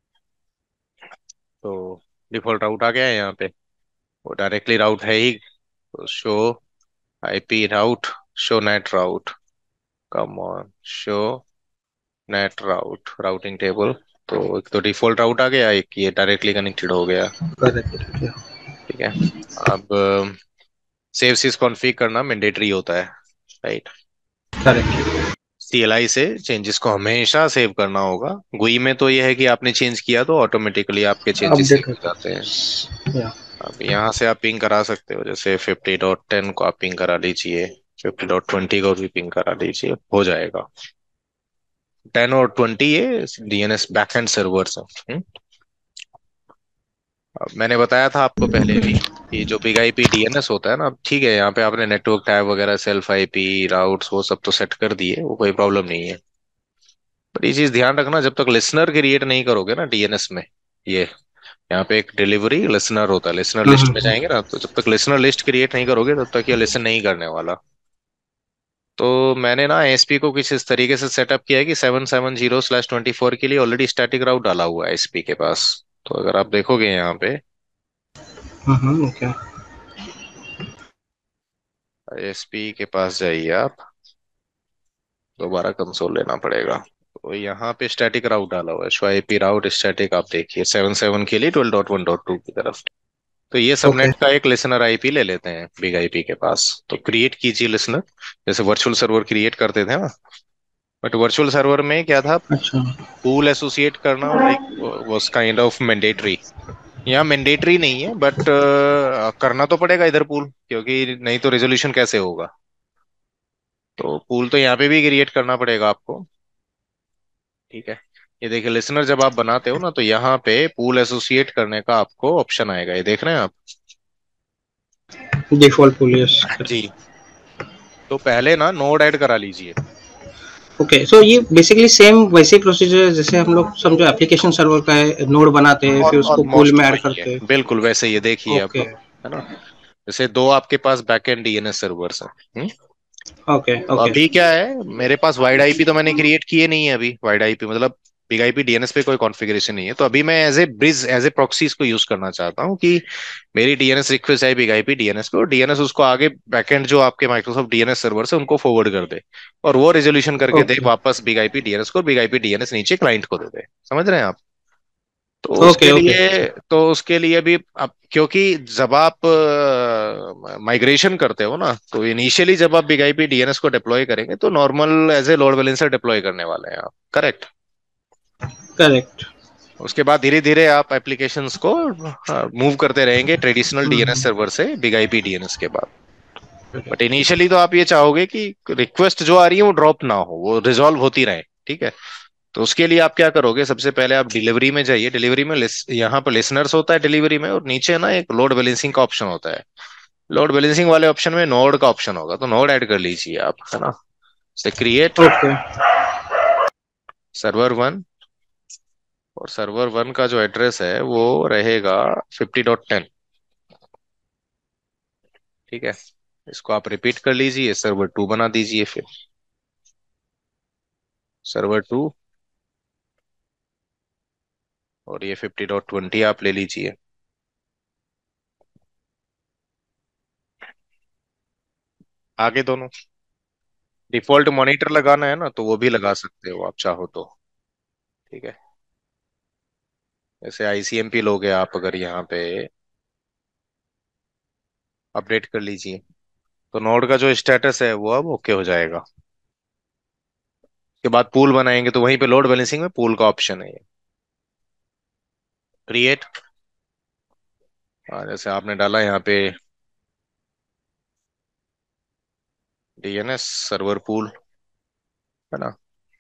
तो डिफॉल्ट राउट आ गया है यहाँ पे, वो डायरेक्टली राउट है ही। तो show IP route, show net route, come on, show net route routing table. तो एक तो डिफॉल्ट राउट आ गया, एक ये डायरेक्टली कनेक्टेड हो गया। करेक्ट। ठीक है। अब सेव सिस कॉन्फ़िग करना मैंडेटरी होता है, राइट। करेक्ट। सीएलआई से चेंजेस को हमेशा सेव करना होगा। गुई में तो यह है कि आपने चेंज किया तो ऑटोमेटिकली आपके चेंजेस सेव अपडेट हो होता जाते हैं। है या। अब यहाँ से आप पिंग करा सकते हो, जैसे फिफ्टी डॉट टेन को आप पिंग करा लीजिए, फिफ्टी डॉट ट्वेंटी को भी पिंग करा लीजिए, हो जाएगा। टेन और ट्वेंटी ये डीएनएस बैकएंड सर्वर्स हैं। अब मैंने बताया था आपको पहले भी कि जो बिग आईपी डीएनएस होता है ना, अब ठीक है, यहाँ पे आपने नेटवर्क टैब वगैरह, सेल्फ आईपी राउट्स, वो सब तो सेट कर दिए, वो कोई प्रॉब्लम नहीं है। पर ये चीज ध्यान रखना, जब तक लिसनर क्रिएट नहीं करोगे ना डीएनएस में, ये यहाँ पे एक डिलीवरी लिसनर होता है, लिसनर लिस्ट में जाएंगे ना, तो जब तक लिसनर लिस्ट क्रिएट नहीं करोगे तब तक ये लिसन नहीं करने वाला। तो मैंने ना एसपी को कुछ इस तरीके से सेटअप किया है कि seven seven zero slash twenty four के लिए ऑलरेडी स्टैटिक राउट डाला हुआ है एसपी के पास। तो अगर आप देखोगे यहाँ पे, हम्म ओके। एसपी के पास जाइए आप, दोबारा कंसोल लेना पड़ेगा। तो यहाँ पे स्टैटिक राउट डाला हुआ है, शो आईपी राउट स्टैटिक, आप देखिए सेवन सेवन के लिए twelve dot one dot two की तरफ। तो ये ओके। सबनेट का एक लिसनर आईपी ले लेते हैं बिग आईपी के पास। तो क्रिएट कीजिए लिसनर, जैसे वर्चुअल सर्वर क्रिएट करते थे ना। बट वर्चुअल सर्वर में क्या था, अच्छा। पूल एसोसिएट करना like was kind of mandatory. यहाँ मैंडेटरी नहीं है, बट करना तो पड़ेगा इधर पूल, क्योंकि नहीं तो रेजोल्यूशन कैसे होगा। तो पूल तो यहाँ पे भी क्रिएट करना पड़ेगा आपको। ठीक है। ये देखिए लिसनर जब आप बनाते हो ना, तो यहाँ पे पूल एसोसिएट करने का आपको ऑप्शन आएगा, ये देख रहे हैं आप। Default policy. जी। तो पहले ना नोड ऐड करा लीजिए। ओके, सो ये बेसिकली सेम वैसे प्रोसीजर जैसे हम लोग समझो एप्लीकेशन सर्वर का है, नोड बनाते हैं फिर उसको पूल ऑलमोस्ट में ऐड वही है, करते हैं। बिल्कुल वैसे, ये देखिए अब, ओके है ना। जैसे दो आपके पास बैकएंड डीएनएस सर्वर्स हैं। ओके तो ओके अभी क्या है, मेरे पास वाइड आईपी तो मैंने क्रिएट किए नहीं है अभी, वाइड आईपी मतलब बिग आईपी डीएनएस पे कोई कॉन्फ़िगरेशन नहीं है, तो अभी मैं as a bridge, as a proxy इसको यूज करना चाहता हूँ कि मेरी डीएनएस रिक्वेस्ट है बिग आईपी डीएनएस पे, और डीएनएस उसको आगे बैकएंड जो आपके माइक्रोसॉफ्ट डीएनएस सर्वर से उनको फॉरवर्ड कर दे, और वो रेजोल्यूशन करके दे ओके वापस बिग आईपी डीएनएस को, बिग आईपी डीएनएस नीचे क्लाइंट को दे दे। समझ रहे हैं आप। तो ओके उसके ओके। लिए तो उसके लिए भी अब, क्योंकि जब आप माइग्रेशन करते हो ना, तो इनिशियली जब आप बिग आईपी डीएनएस को डिप्लॉय करेंगे तो normal as a load balancer deploy करने वाले हैं आप, करेक्ट। करेक्ट। उसके बाद धीरे धीरे आप एप्लीकेशंस को मूव करते रहेंगे ट्रेडिशनल डीएनएस सर्वर से बिग आईपी डीएनएस के बाद। बट इनिशियली तो आप ये चाहोगे कि रिक्वेस्ट जो आ रही है वो ड्रॉप ना हो, वो रिजॉल्व होती रहे, ठीक है। तो उसके लिए आप क्या करोगे, सबसे पहले आप डिलीवरी में जाइए। डिलीवरी में लिस- यहाँ पर लिसनर्स होता है डिलीवरी में, और नीचे ना एक लोड बैलेंसिंग का ऑप्शन होता है। लोड बैलेंसिंग वाले ऑप्शन में नोड का ऑप्शन होगा, तो नोड ऐड कर लीजिए आप, है ना। से क्रिएट ओके सर्वर वन, और सर्वर वन का जो एड्रेस है वो रहेगा फिफ्टी डॉट टेन, ठीक है। इसको आप रिपीट कर लीजिए, सर्वर टू बना दीजिए फिर। सर्वर टू, और ये फिफ्टी डॉट ट्वेंटी आप ले लीजिए। आगे दोनों डिफॉल्ट मॉनिटर लगाना है ना, तो वो भी लगा सकते हो आप चाहो तो, ठीक है। जैसे आईसीएमपी लोगे आप अगर यहाँ पे, अपडेट कर लीजिए, तो नोड का जो स्टेटस है वो अब ओके हो जाएगा। के बाद पूल बनाएंगे तो वहीं पे लोड बैलेंसिंग में पूल का ऑप्शन है ये, क्रिएट। जैसे आपने डाला यहाँ पे डीएनएस सर्वर पूल, है ना।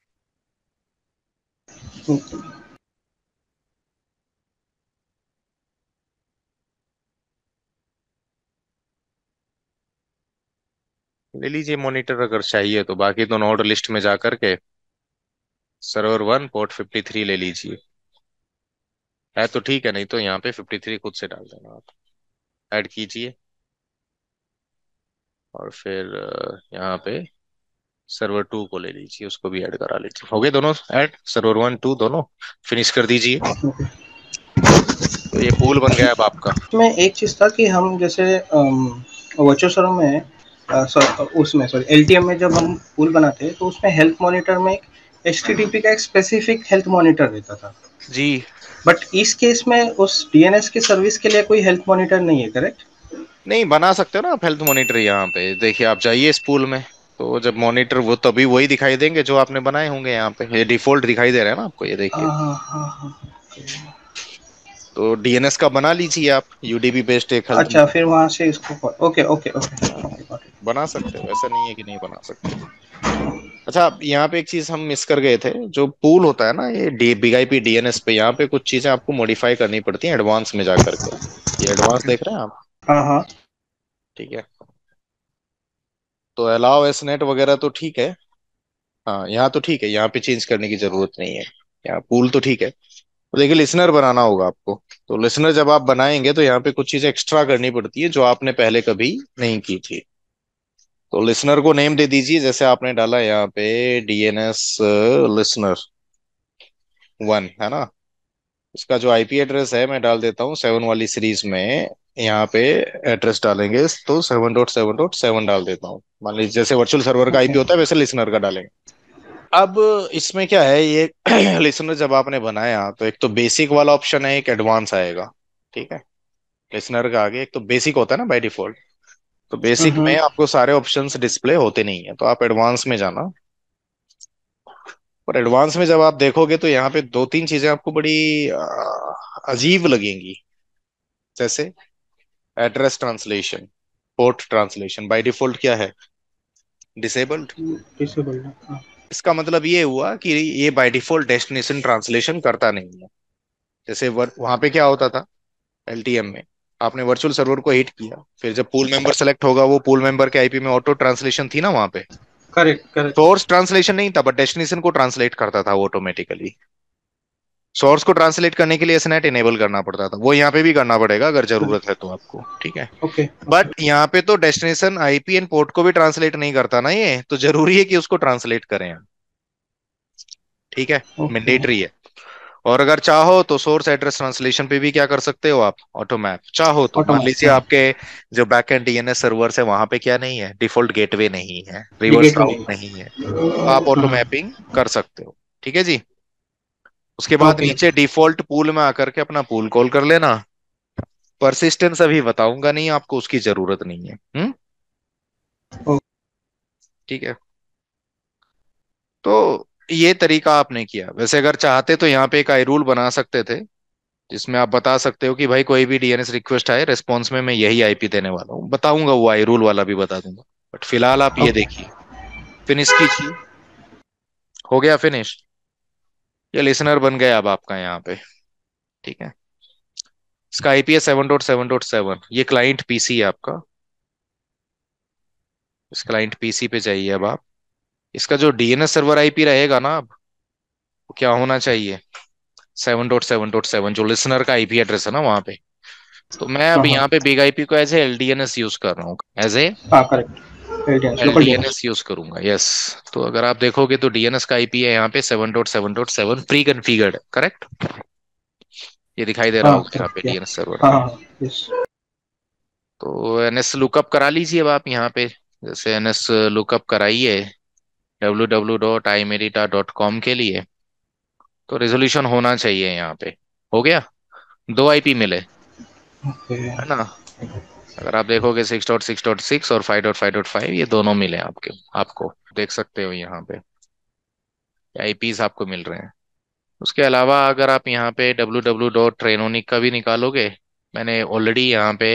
ले लीजिए मॉनिटर अगर चाहिए तो, बाकी तो नोड लिस्ट में जा करके server one port fifty three ले लीजिए। है तो ठीक है, नहीं तो यहाँ पे फिफ्टी थ्री खुद से डाल देना आप, ऐड कीजिए। और फिर अ, यहाँ पे सर्वर टू को ले लीजिए, उसको भी ऐड करा लीजिए। हो गए दोनों ऐड, सर्वर वन टू दोनों फिनिश कर दीजिए। तो ये पूल बन गया अब आपका। इसमें एक चीज़ था कि हम जैसे वर्चुअल सर्वर में अ, सॉ- उसमें सॉरी एलटीएम में जब हम पुल बनाते हैं तो उसमें हेल्थ मॉनिटर में एक एचटीटीपी का एक स्पेसिफिक हेल्थ मॉनिटर रहता था। जी। बट इस केस में उस डीएनएस की सर्विस के लिए कोई हेल्थ मॉनिटर नहीं है, करेक्ट? नहीं, बना सकते हो ना आप हेल्थ मॉनिटर, यहाँ पे देखिए आप जाइए इस पूल में, तो जब मॉनिटर वो तभी वही दिखाई देंगे जो आपने बनाए होंगे। यहाँ पे ये डिफॉल्ट दिखाई दे रहा है ना आपको, ये देखिए। हाँ हाँ हाँ हाँ। तो डीएनएस का बना लीजिए आप, यूडीपी बेस्ड एक हेल्थ अच्छा, फिर मॉनिटर। वहां से इसको ओके ओके ओके हाँ, ओके गॉट इट। बना सकते हो, ऐसा नहीं है कि नहीं बना सकते। अच्छा, अब यहाँ पे एक चीज हम मिस कर गए थे, जो पूल होता है ना ये डी बिग आईपी डीएनएस पे, यहाँ पे कुछ चीजें आपको मॉडिफाई करनी पड़ती हैं एडवांस में जा करके। ये एडवांस देख रहे हैं आप, हाँ हाँ ठीक है। तो अलाउ एस नेट वगैरह तो ठीक है। हाँ, यहाँ तो ठीक है, यहाँ पे चेंज करने की जरूरत नहीं है। यहाँ पूल तो ठीक है। तो देखिए लिसनर बनाना होगा आपको। तो लिसनर जब आप बनाएंगे तो यहाँ पे कुछ चीजें एक्स्ट्रा करनी पड़ती है जो आपने पहले कभी नहीं की थी। तो लिसनर को नेम दे दीजिए, जैसे आपने डाला यहाँ पे डीएनएस लिसनर वन, है ना। इसका जो आईपी एड्रेस है मैं डाल देता हूँ सेवन वाली सीरीज में। यहाँ पे एड्रेस डालेंगे तो seven dot seven dot seven डाल देता हूँ। मान लीजिए जैसे वर्चुअल सर्वर का ओके। आईपी होता है वैसे लिसनर का डालेंगे। अब इसमें क्या है ये लिसनर जब आपने बनाया तो एक तो बेसिक वाला ऑप्शन है, एक एडवांस आएगा, ठीक है। लिसनर का आगे एक तो बेसिक होता है ना बाय डिफॉल्ट, तो बेसिक हम्म। में आपको सारे ऑप्शंस डिस्प्ले होते नहीं है, तो आप एडवांस में जाना। और एडवांस में जब आप देखोगे तो यहाँ पे दो तीन चीजें आपको बड़ी आ, अजीब लगेंगी। जैसे address translation, port translation by default क्या है, डिसेबल्ड। डिसेबल है हाँ। इसका मतलब ये हुआ कि ये बाय डिफॉल्ट डेस्टिनेशन ट्रांसलेशन करता नहीं है। जैसे वहां पे क्या होता था एलटीएम में, आपने वर्चुअल सर्वर को हिट किया, फिर जब पूल मेंबर सेलेक्ट होगा वो पूल मेंबर के आईपी में ऑटो ट्रांसलेशन थी ना वहां पे। Correct correct. सोर्स ट्रांसलेशन नहीं था बट डेस्टिनेशन को ट्रांसलेट करता था ऑटोमेटिकली। सोर्स को ट्रांसलेट करने के लिए एसनेट इनेबल करना पड़ता था, वो यहाँ पे भी करना पड़ेगा अगर जरूरत है तो आपको, ठीक है। Okay but okay. यहाँ पे तो डेस्टिनेशन आईपी एंड पोर्ट को भी ट्रांसलेट नहीं करता ना, ये तो जरूरी है कि उसको ट्रांसलेट करें हम, ठीक है। ओके मैंडेटरी है। और अगर चाहो तो सोर्स एड्रेस ट्रांसलेशन पे भी क्या कर सकते हो आप, ऑटो मैप। चाहो तो मान ऑटोमेटिक लीजिए हाँ। आपके जो बैकएंड डीएनएस सर्वर्स है वहां पे क्या नहीं है, डिफॉल्ट गेटवे नहीं है, रिवर्स निगेटिव राउट नहीं। नहीं है, तो आप ऑटो हाँ। मैपिंग कर सकते हो, ठीक है जी। उसके बाद ओके नीचे डिफॉल्ट पूल में आकर के अपना पूल कॉल कर लेना। परसिस्टेंस अभी बताऊंगा नहीं आपको, उसकी जरूरत नहीं है। हम्म। ठीक है। तो ये तरीका आपने किया। वैसे अगर चाहते तो यहाँ पे एक आई रूल बना सकते थे, जिसमें आप बता सकते हो कि भाई कोई भी डीएनएस रिक्वेस्ट आए रिस्पॉन्स में मैं यही आईपी देने वाला हूँ, बताऊंगा वो आई रूल वाला भी बता दूंगा। बट फिलहाल आप ये ओके। देखिए, फिनिश कीजिए। हो गया फिनिश। ये लिसनर बन गया अब आपका यहाँ पे, ठीक है। इसका आईपी है seven dot seven dot seven, ये क्लाइंट पीसी है आपका। इस क्लाइंट पीसी पे जाइए अब आप। इसका जो डीएनएस सर्वर आईपी रहेगा ना अब, वो क्या होना चाहिए, seven dot seven dot seven, जो लिसनर का आईपी एड्रेस है ना वहां पे। तो मैं हाँ अब हाँ यहाँ पे बिग आईपी को एज ए एलडीएनएस यूज कर रहा हूँ, एज ए हाँ correct. LDNS local DNS. LDNS use करूंगा, यस। तो अगर आप देखोगे तो डीएनएस का आईपी है यहाँ पे seven dot seven dot seven pre configured, correct. ये दिखाई दे रहा हाँ होगा यहाँ पे करेक्ट या। डीएनएस सर्वर हाँ पे। हाँ यस। तो एनएस लुकअप करा लीजिए अब आप यहाँ पे। जैसे एनएस लुकअप कराइए डब्ल्यू डब्ल्यू डॉट आई मेरिटा डॉट कॉम के लिए, तो रेजोल्यूशन होना चाहिए यहाँ पे। हो गया, दो आईपी मिले, ओके। है ना। अगर आप देखोगे six dot six dot six और five dot five dot five, ये दोनों मिले आपके, आपको देख सकते हो यहाँ पे आईपीज आपको मिल रहे हैं। उसके अलावा अगर आप यहाँ पे डब्ल्यू डब्ल्यू डॉट ट्रेनोनिक का भी निकालोगे, मैंने ऑलरेडी यहाँ पे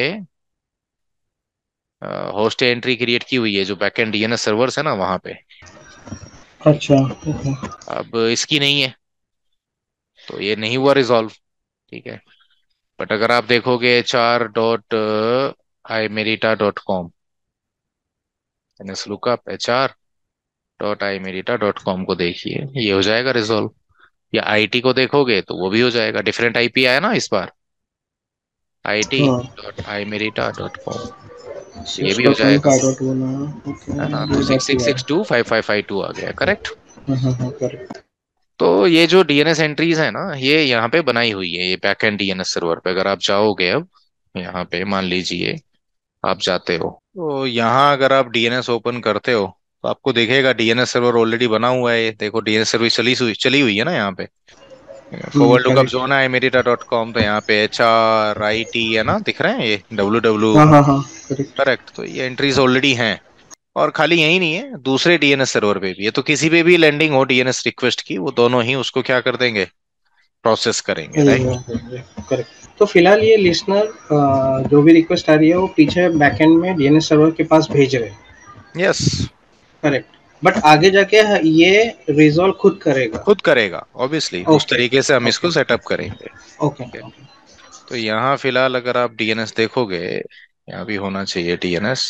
होस्ट एंट्री क्रिएट की हुई है जो बैकएंड डीएनएस सर्वर्स है ना वहाँ पे। ठीक अच्छा है। ओके। अब इसकी नहीं है, तो ये नहीं हुआ रिजॉल्व, ठीक है। बट अगर आप देखोगे एच आर डॉट आई मेरिटा dot com, NS lookup H R dot आई मेरिटा डॉट कॉम को देखिए, ये हो जाएगा रिजॉल्व। या आईटी को देखोगे तो वो भी हो जाएगा, डिफरेंट आईपी आया ना इस बार, आई टी हाँ डॉट आई मेरिटा डॉट कॉम, ये सिक्स भी हो डॉट वन जाएगा, फाइव डॉट वन ओके। है ना। तो ये सिक्स डॉट टू सिक्स है। Six two five five five two आ गया, करेक्ट। हाँ हाँ हाँ करेक्ट। तो ये जो डीएनएस एंट्रीज है ना, ये यहाँ पे बनाई हुई है, ये बैकएंड डीएनएस सर्वर पे। अगर आप जाओगे अब यहाँ पे, मान लीजिए आप जाते हो, तो यहाँ अगर आप डीएनएस ओपन करते हो तो आपको दिखेगा डीएनएस सर्वर ऑलरेडी बना हुआ है। ये देखो डीएनएस सर्विस चली हुई चली हुई है ना यहाँ पे। Hmm forward lookup correct. Zone है मेरिटा डॉट कॉम, तो यहाँ पे एच आर आई टी है ना, दिख रहे हैं ये डब्ल्यू डब्ल्यू, हाँ हाँ हाँ करेक्ट। करेक्ट। तो ये एंट्रीज ऑलरेडी हैं। और खाली यही नहीं है, दूसरे डीएनएस सर्वर पे भी है, तो किसी पे भी लैंडिंग हो डीएनएस रिक्वेस्ट की, वो दोनों ही उसको क्या कर देंगे, प्रोसेस करेंगे, राइट। करेक्ट। तो फिलहाल ये लिसनर जो भी रिक्वेस्ट आ रही है वो पीछे बैकएंड में डीएनएस सर्वर के पास भेज रहे हैं। यस। करेक्ट। बट आगे जाके ये रिजॉल्व खुद करेगा। खुद करेगा ऑब्वियसली, उस ओके तरीके से हम ओके इसको सेटअप करेंगे, ओके ठीक है। ओके। तो यहाँ फिलहाल अगर आप डीएनएस देखोगे, यहाँ भी होना चाहिए डीएनएस।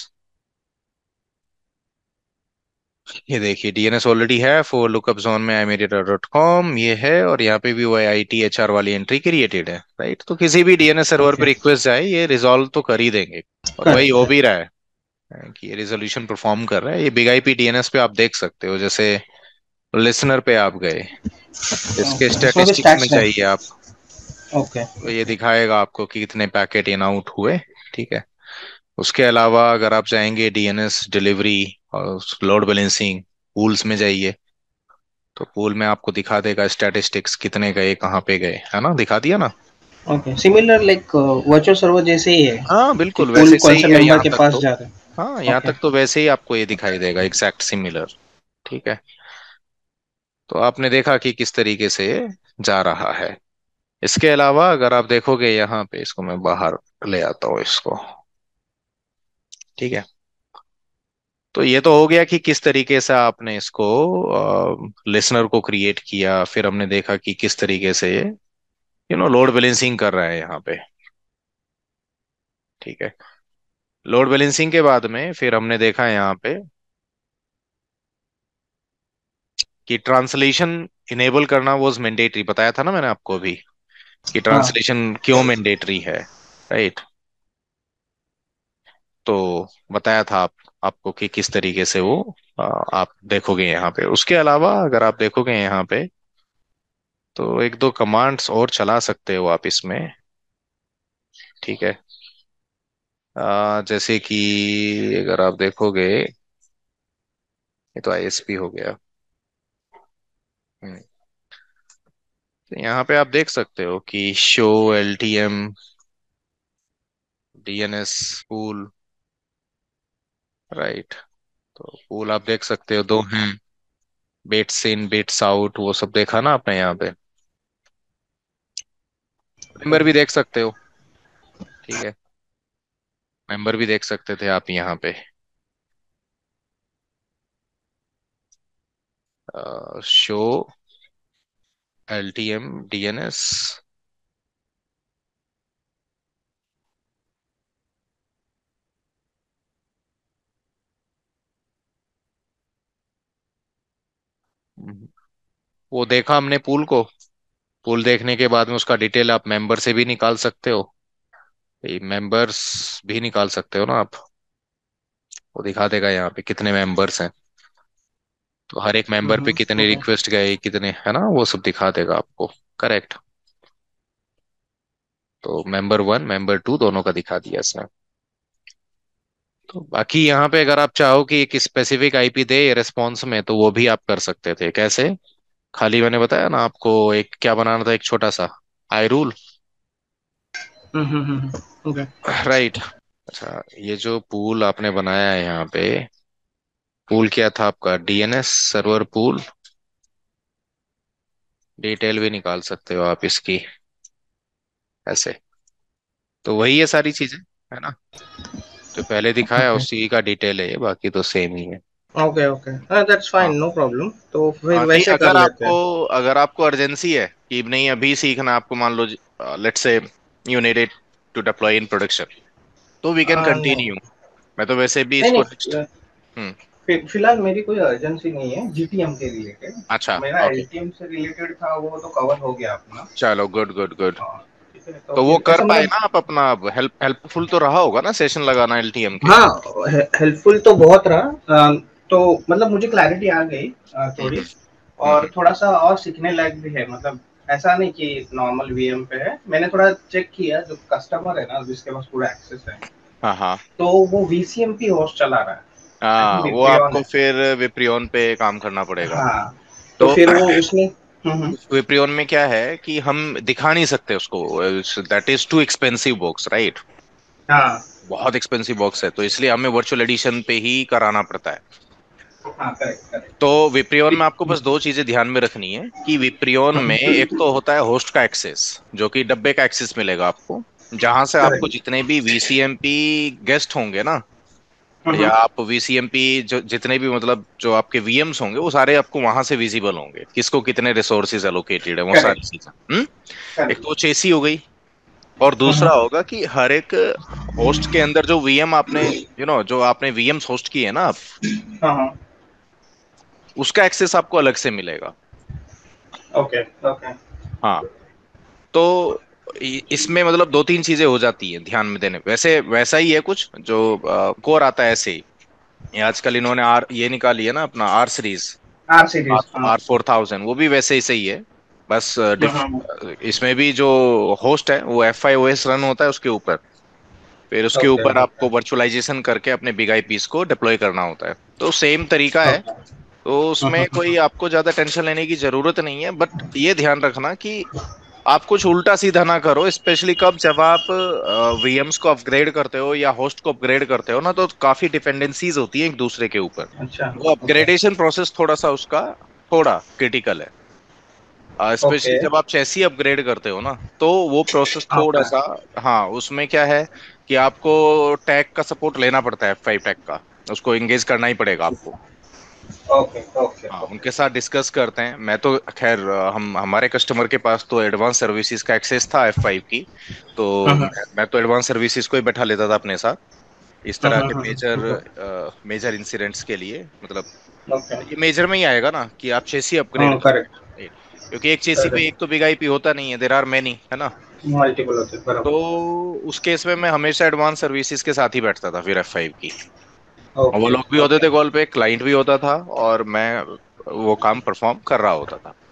ये देखिए डीएनएस ऑलरेडी है फॉर लुकअप जोन में आई मेरिटा डॉट कॉम, ये है। और यहाँ पे भी वो आई टी एच आर वाली एंट्री क्रिएटेड है, राइट। तो किसी भी डीएनएस सर्वर पे ओके रिक्वेस्ट जाए ये रिजॉल्व तो कर ही देंगे। और वही करेक्ट हो भी करेक्ट। रहा है कि ये रिजोल्यूशन परफॉर्म कर रहा है। ये बिग आईपी डीएनएस पे आप देख सकते हो, जैसे लिसनर पे आप गए, इसके ओके इसमें भी स्टैटिस्टिक्स में स्टैट्स है। जाइए आप, ओके तो ये दिखाएगा आपको कि कितने पैकेट इन आउट हुए, ठीक है। उसके अलावा अगर आप जाएंगे डीएनएस डिलीवरी और लोड बैलेंसिंग पूल्स में जाइए, तो पूल में आपको दिखा देगा स्टैटिस्टिक्स कितने गए कहाँ पे गए, है ना, दिखा दिया ना। Okay similar like virtual server जैसे ही है हाँ कि बिल्कुल पुल वैसे से कौन ही से है मेंबर यहाँ के तक पास तो। जा रहे हैं। हाँ यहाँ ओके तक तो वैसे ही आपको ये दिखाई देगा, एग्जैक्ट सिमिलर, ठीक है। तो आपने देखा कि किस तरीके से ये जा रहा है। इसके अलावा अगर आप देखोगे यहाँ पे, इसको मैं बाहर ले आता हूँ इसको, ठीक है। तो ये तो हो गया कि किस तरीके से आपने इसको लिसनर को क्रिएट किया, फिर हमने देखा कि किस तरीके से ये यू नो लोड बैलेंसिंग कर रहा है यहाँ पे। ठीक है। लोड बैलेंसिंग के बाद में फिर हमने देखा यहाँ पे कि ट्रांसलेशन इनेबल करना वाज मैंडेटरी, बताया था ना मैंने आपको अभी कि हाँ। ट्रांसलेशन क्यों मैंडेटरी है। राइट। तो बताया था आप आपको कि किस तरीके से वो आ, आप देखोगे यहाँ पे। उसके अलावा अगर आप देखोगे यहाँ पे तो एक दो कमांड्स और चला सकते हो आप इसमें। ठीक है। आ, जैसे कि अगर आप देखोगे, ये तो आईएसपी हो गया। हम्म, तो यहाँ पे आप देख सकते हो कि show LTM DNS pool. Right. तो पूल आप देख सकते हो दो हैं, बिट्स इन बिट्स आउट, वो सब देखा ना आपने यहाँ पे। मेंबर भी देख सकते हो। ठीक है। मेंबर भी देख सकते थे आप यहाँ पे। Show LTM DNS. वो देखा हमने पूल को। पूल देखने के बाद में उसका डिटेल आप मेंबर से भी निकाल सकते हो। मेंबर्स भी निकाल सकते हो ना आप। वो दिखा देगा यहाँ पे कितने मेंबर्स हैं, तो हर एक मेंबर पे कितने ओके। रिक्वेस्ट गए, कितने, है ना, वो सब दिखा देगा आपको। करेक्ट। तो मेंबर वन मेंबर टू दोनों का दिखा दिया इसने। तो बाकी यहाँ पे अगर आप चाहो कि एक स्पेसिफिक आईपी दे रेस्पॉन्स में, तो वो भी आप कर सकते थे। कैसे? खाली मैंने बताया ना आपको, एक क्या बनाना था, एक छोटा सा आई रूल। ओके। राइट। अच्छा, ये जो पूल आपने बनाया है यहाँ पे, पूल क्या था आपका? DNS server pool. डिटेल भी निकाल सकते हो आप इसकी, ऐसे। तो वही है सारी चीजें, है ना, जो पहले दिखाया ओके। उसी का डिटेल है ये, बाकी तो सेम ही है। ओके। ओके, दैट्स हाँ। फाइन, नो प्रॉब्लम, तो फिर हाँ नहीं, वैसे कर अगर लेते आपको हैं। अगर आपको अर्जेंसी है कि नहीं अभी सीखना आपको, मान लो let's say you need it to deploy in production, तो वी कैन आ, नहीं कंटिन्यू। मैं तो वैसे भी नहीं इसको नेक्स्ट। नहीं, हम्म। फि- फिलहाल मेरी कोई अर्जेंसी नहीं है जीटीएम के रिलेटेड। अच्छा। मेरा ओके। एलटीएम से रिलेटेड था, वो तो कवर हो गया अपना। चलो, गुड गुड गुड। हाँ, ठीक है, तो तो वो फिर कर ऐसा पाए मतलब। ना आप अपना, अब हेल्प हेल्पफुल तो रहा होगा ना सेशन लगाना एलटीएम के। हाँ, हेल्पफुल तो बहुत रहा। अम, तो मतलब मुझे क्लैरिटी आ गई अ, हम्म थोड़ी। हम्म और हम्म। थोड़ा सा और सीखने लायक भी है, मतलब ऐसा नहीं कि नॉर्मल वीएम पे है। मैंने थोड़ा चेक किया, जो कस्टमर है ना जिसके पास पूरा एक्सेस है, हाँ हाँ तो वो वीसीएमपी होस्ट चला रहा है। आई थिंक हाँ, वो विप्रियन आपको है। फिर विप्रियन पे काम करना पड़ेगा। हाँ, तो तो फिर वो उसने। हम्म हम्म, विप्रियन में क्या है कि हम दिखा नहीं सकते उसको, that is too expensive box, right. हाँ बहुत एक्सपेंसिव बॉक्स है, तो इसलिए हमें वर्चुअल एडिशन पे ही कराना पड़ता है। हाँ, करेक्ट तो विप्रियन में आपको करेक्ट। बस दो चीजें ध्यान में रखनी है कि विप्रियन में एक तो होता है होस्ट का एक्सेस, जो कि डब्बे का एक्सेस मिलेगा आपको, जहां से आपको करेक्ट। जितने भी वीसीएमपी गेस्ट होंगे ना, या हम्म। आप वीसीएमपी जो जितने भी मतलब जो आपके वीएम्स होंगे, वो सारे आपको वहां से विजिबल होंगे, किसको कितने रिसोर्सेज एलोकेटेड है, वो सारी करेक्ट। चीजें। हम्म। एक करेक्ट। तो चेसी हो गई, और दूसरा होगा कि हर एक होस्ट के अंदर जो वीएम आपने यू नो जो आपने वीएम्स होस्ट किए हैं ना आप, हाँ हाँ। उसका एक्सेस आपको अलग से मिलेगा। ओके। ओके। हाँ। तो इ- इसमें मतलब दो तीन चीजें हो जाती हैं ध्यान में देने, वैसे वैसा ही है कुछ जो कोर आता है ऐसे ही। ये आजकल इन्होंने आर ये निकाली है ना अपना R series, R R series, हाँ। आर फोर थाउजेंड, वो भी वैसे ही सही है। बस अ, हम्म डिफ हम्म, इसमें भी जो होस्ट है वो F I O S run होता है उसके ऊपर, फिर उसके ओके। ऊपर ओके। आपको वर्चुअलाइजेशन करके अपने बिग आईपीस को डिप्लॉय करना होता है, तो सेम तरीका है। ओके। तो हम्म उसमें हम्म, कोई आपको ज्यादा टेंशन लेने की जरूरत नहीं है, बट ये ध्यान रखना कि आप कुछ उल्टा सीधा ना करो, स्पेशली कब, जब आप वीएम्स को अपग्रेड करते हो या होस्ट को अपग्रेड करते हो ना, तो काफी डिपेंडेंसीज होती है एक दूसरे के ऊपर। अच्छा। वो ओके। अपग्रेडेशन प्रोसेस थोड़ा सा उसका थोड़ा क्रिटिकल है, ओके। स्पेशली जब आप चेसी अपग्रेड करते हो ना, तो वो प्रोसेस थोड़ा ओके। सा। हाँ, उसमें क्या है कि आपको टैग का सपोर्ट लेना पड़ता है, फाइव टैग का। उसको एंगेज करना ही पड़ेगा आपको। ओके ओके हाँ, ओके। उनके साथ डिस्कस करते हैं। मैं तो खैर अ, हम हमारे कस्टमर के पास तो एडवांस सर्विसेज का एक्सेस था एफ फाइव की। तो हम्म मैं, मैं तो एडवांस सर्विसेज को ही बैठा लेता था अपने साथ, इस तरह हम्म के हम्म। मेजर मेजर इंसिडेंट्स के लिए। मतलब ओके। ये मेजर में ही आएगा ना कि आप चेसी अपग्रेड हाँ कर रहे करेक्ट। हैं, right? क्योंकि एक चेसी पे एक करेक्ट। तो बिग आईपी होता नहीं है, देर आर मेनी, है ना। मल्टीपल होते हैं, तो बराबर। उस केस में मैं हमेशा एडवांस सर्विसेज के साथ ही बैठता था फिर एफ फाइव की। और वो ओके लोग भी होते ओके थे कॉल पे, क्लाइंट भी होता था, और मैं वो काम परफॉर्म कर रहा होता था।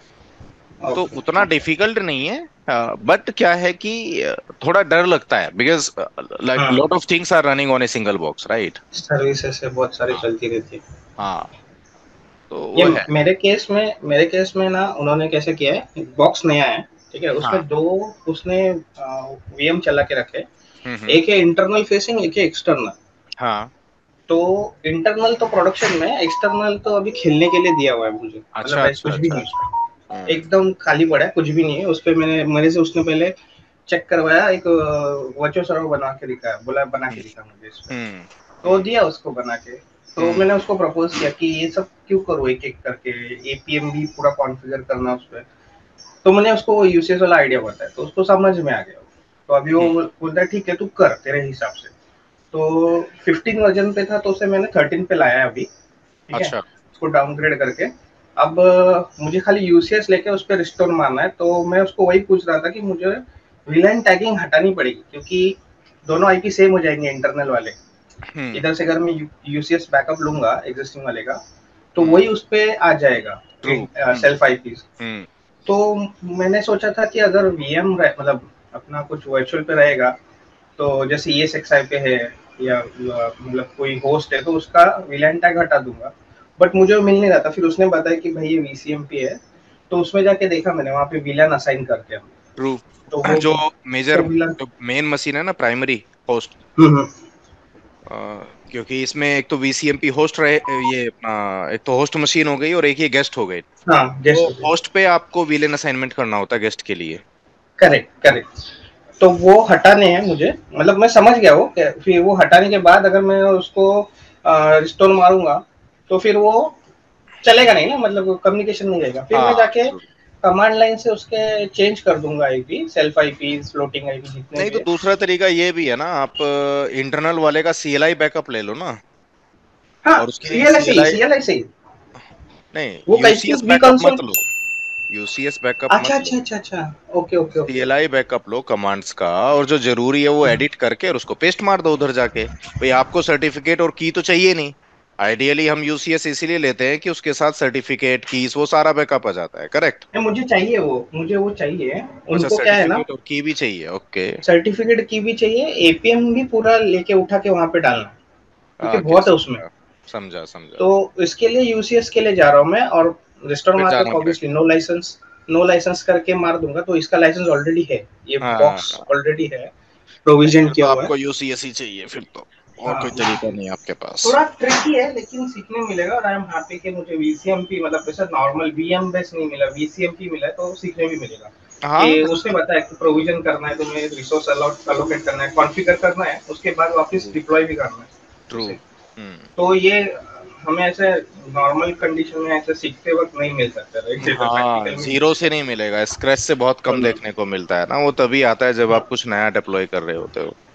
तो ओके उतना ओके। डिफिकल्ट नहीं है, बट क्या है कि अ, थोड़ा डर लगता है, बिकॉज लाइक हाँ, lot of things are running on a single box, right. Services से बहुत सारी हाँ। चलती रहती है। हाँ, तो ये वो है। मेरे केस में मेरे केस में ना उन्होंने कैसे किया है, बॉक्स नया है, ठीक है, हाँ। उसमें दो उसने वीएम चला के रखे। हम्म हम्म। एक है इंटरनल फेसिंग, एक है एक्सटर्नल। हाँ। तो इंटरनल तो प्रोडक्शन में, एक्सटर्नल तो अभी खेलने के लिए दिया हुआ है मुझे, मतलब अच्छा वैसे अच्छा कुछ भी अच्छा नहीं अच्छा। उसका, हम्म एकदम खाली पड़ा है, कुछ भी नहीं है उस पे। मैंने मेरे से उसने पहले चेक करवाया, एक वर्चुअल सर्वर बना के दिखा, बोला बना के हम्म दिखा मुझे इस पे। हम्म तो हम्म दिया उसको बना के। तो हम्म मैंने उसको प्रपोज किया कि ये सब क्यों करूँ एक एक करके, एपीएम भी पूरा कॉन्फ़िगर करना उस पे। तो मैंने उसको यूसीएस वाला आइडिया बताया, तो उसको समझ में आ गया। तो अभी वो हम्म। बोलता है ठीक है तू कर तेरे हिसाब से। तो फिफ्टीन वर्जन पे था, तो उसे मैंने थर्टीन पे लाया है अभी, ठीक है, अच्छा। उसको डाउनग्रेड करके। अब अ, मुझे खाली यूसीएस लेके उस पर रिस्टोर मारना है, तो मैं उसको वही पूछ रहा था कि मुझे विलाइन टैगिंग हटानी पड़ेगी, क्योंकि दोनों आईपी सेम हो जाएंगे इंटरनल वाले। हम्म इधर से अगर मैं यूसीएस बैकअप लूंगा एग्जिस्टिंग वाले का, तो हम्म। वही उस पे आ जाएगा true. Hmm self IP. Hmm तो मैंने सोचा था कि अगर वीएम मतलब अपना कुछ वर्चुअल पे रहेगा, तो जैसे ई एस एक्स आई पे है, या या मतलब कोई होस्ट है, तो उसका वीलैन टैग हटा दूंगा। बट मुझे वो मिल नहीं रहा था, फिर उसने बताया कि भाई ये वीसीएमपी है। तो उसमें जाके देखा मैंने, वहाँ पे विलन असाइन करते हैं। ट्रू। तो वो जो मेजर, तो विलन। जो मेन मशीन है ना, प्राइमरी होस्ट, हम्म हम्म। क्योंकि इसमें एक तो वीसीएमपी होस्ट रहे, ये अपना एक तो होस्ट मशीन हो गई और एक ये गेस्ट हो गई। हाँ, तो गेस्ट हो गया। होस्ट पे आपको विलेन असाइनमेंट करना होता है गेस्ट के लिए। Correct correct. तो वो हटाने हैं मुझे, मतलब मैं समझ गया वो कि फिर वो हटाने के बाद अगर मैं उसको रिस्टोर मारूंगा, तो फिर वो चलेगा नहीं ना, मतलब कम्युनिकेशन नहीं रहेगा। फिर मैं हाँ। जाके कमांड लाइन से उसके चेंज कर दूंगा IP, self IP, floating IP जितने नहीं भी तो है। दूसरा तरीका ये भी है ना, आप इंटरनल वाले का सीएलआई बैकअप ले लो ना। हाँ, और उसकी सीएलआई से ही, सीएलआई, सीएलआई से ही। नहीं वो कैसी यूसीएस वी बैकअप कंसोल। मत लो, यूसीएस बैकअप अच्छा मत लो। अच्छा अच्छा अच्छा। Okay okay okay CLI okay. Backup लो कमांड्स का, और जो जरूरी है वो एडिट करके और उसको पेस्ट मार दो उधर जाके। भाई आपको सर्टिफिकेट और की तो चाहिए नहीं। आइडियली हम यूसीएस इसीलिए लेते हैं कि उसके साथ सर्टिफिकेट कीज वो सारा बैकअप आ जाता है, करेक्ट। नहीं, मुझे चाहिए वो, मुझे वो चाहिए। अच्छा, उनको क्या है ना, सर्टिफिकेट और की भी चाहिए, ओके। सर्टिफिकेट की भी चाहिए, एपीएम भी पूरा लेके उठा के वहां पे डालना, क्योंकि ओके, बहुत है उसमें। समझा समझा समझा। तो इसके लिए यूसीएस के लिए जा रहा हूँ मैं, और रिस्टोर फिर मार के जाना ऑब्वियसली पड़ेगा। नो लाइसेंस, नो लाइसेंस करके मार दूंगा। तो इसका लाइसेंस ऑलरेडी है, ये हाँ। बॉक्स ऑलरेडी है, नहीं प्रोविजन फिर तो किया हुआ है। आपको यूसीएस ही चाहिए फिर तो, और कोई हाँ, तरीका नहीं आपके पास। थोड़ा ट्रिकी है लेकिन सीखने मिलेगा, और आई एम हैप्पी कि मुझे वीसीएमपी मतलब वैसे नॉर्मल वीएम बेस नहीं मिला, वीसीएमपी मिला है, तो सीखने भी मिलेगा। हाँ, कि उसने बताया कि प्रोविजन करना है तुम्हें, रिसोर्स अलॉट अलोकेट करना है, कॉन्फ़िगर करना है, उसके बाद वापस डिप्लॉय भी करना है ट्रू। उसे। हम्म। तो ये हमें ऐसे नॉर्मल कंडीशन में ऐसे सीखते वक्त नहीं मिल सकता, राइट, जैसे हाँ, प्रैक्टिकल में जीरो से मिलेगा। नहीं मिलेगा, स्क्रैच से बहुत कम हम्म, देखने को मिलता है ना, वो तभी आता है जब हाँ, आप कुछ नया डिप्लॉय कर रहे होते हो।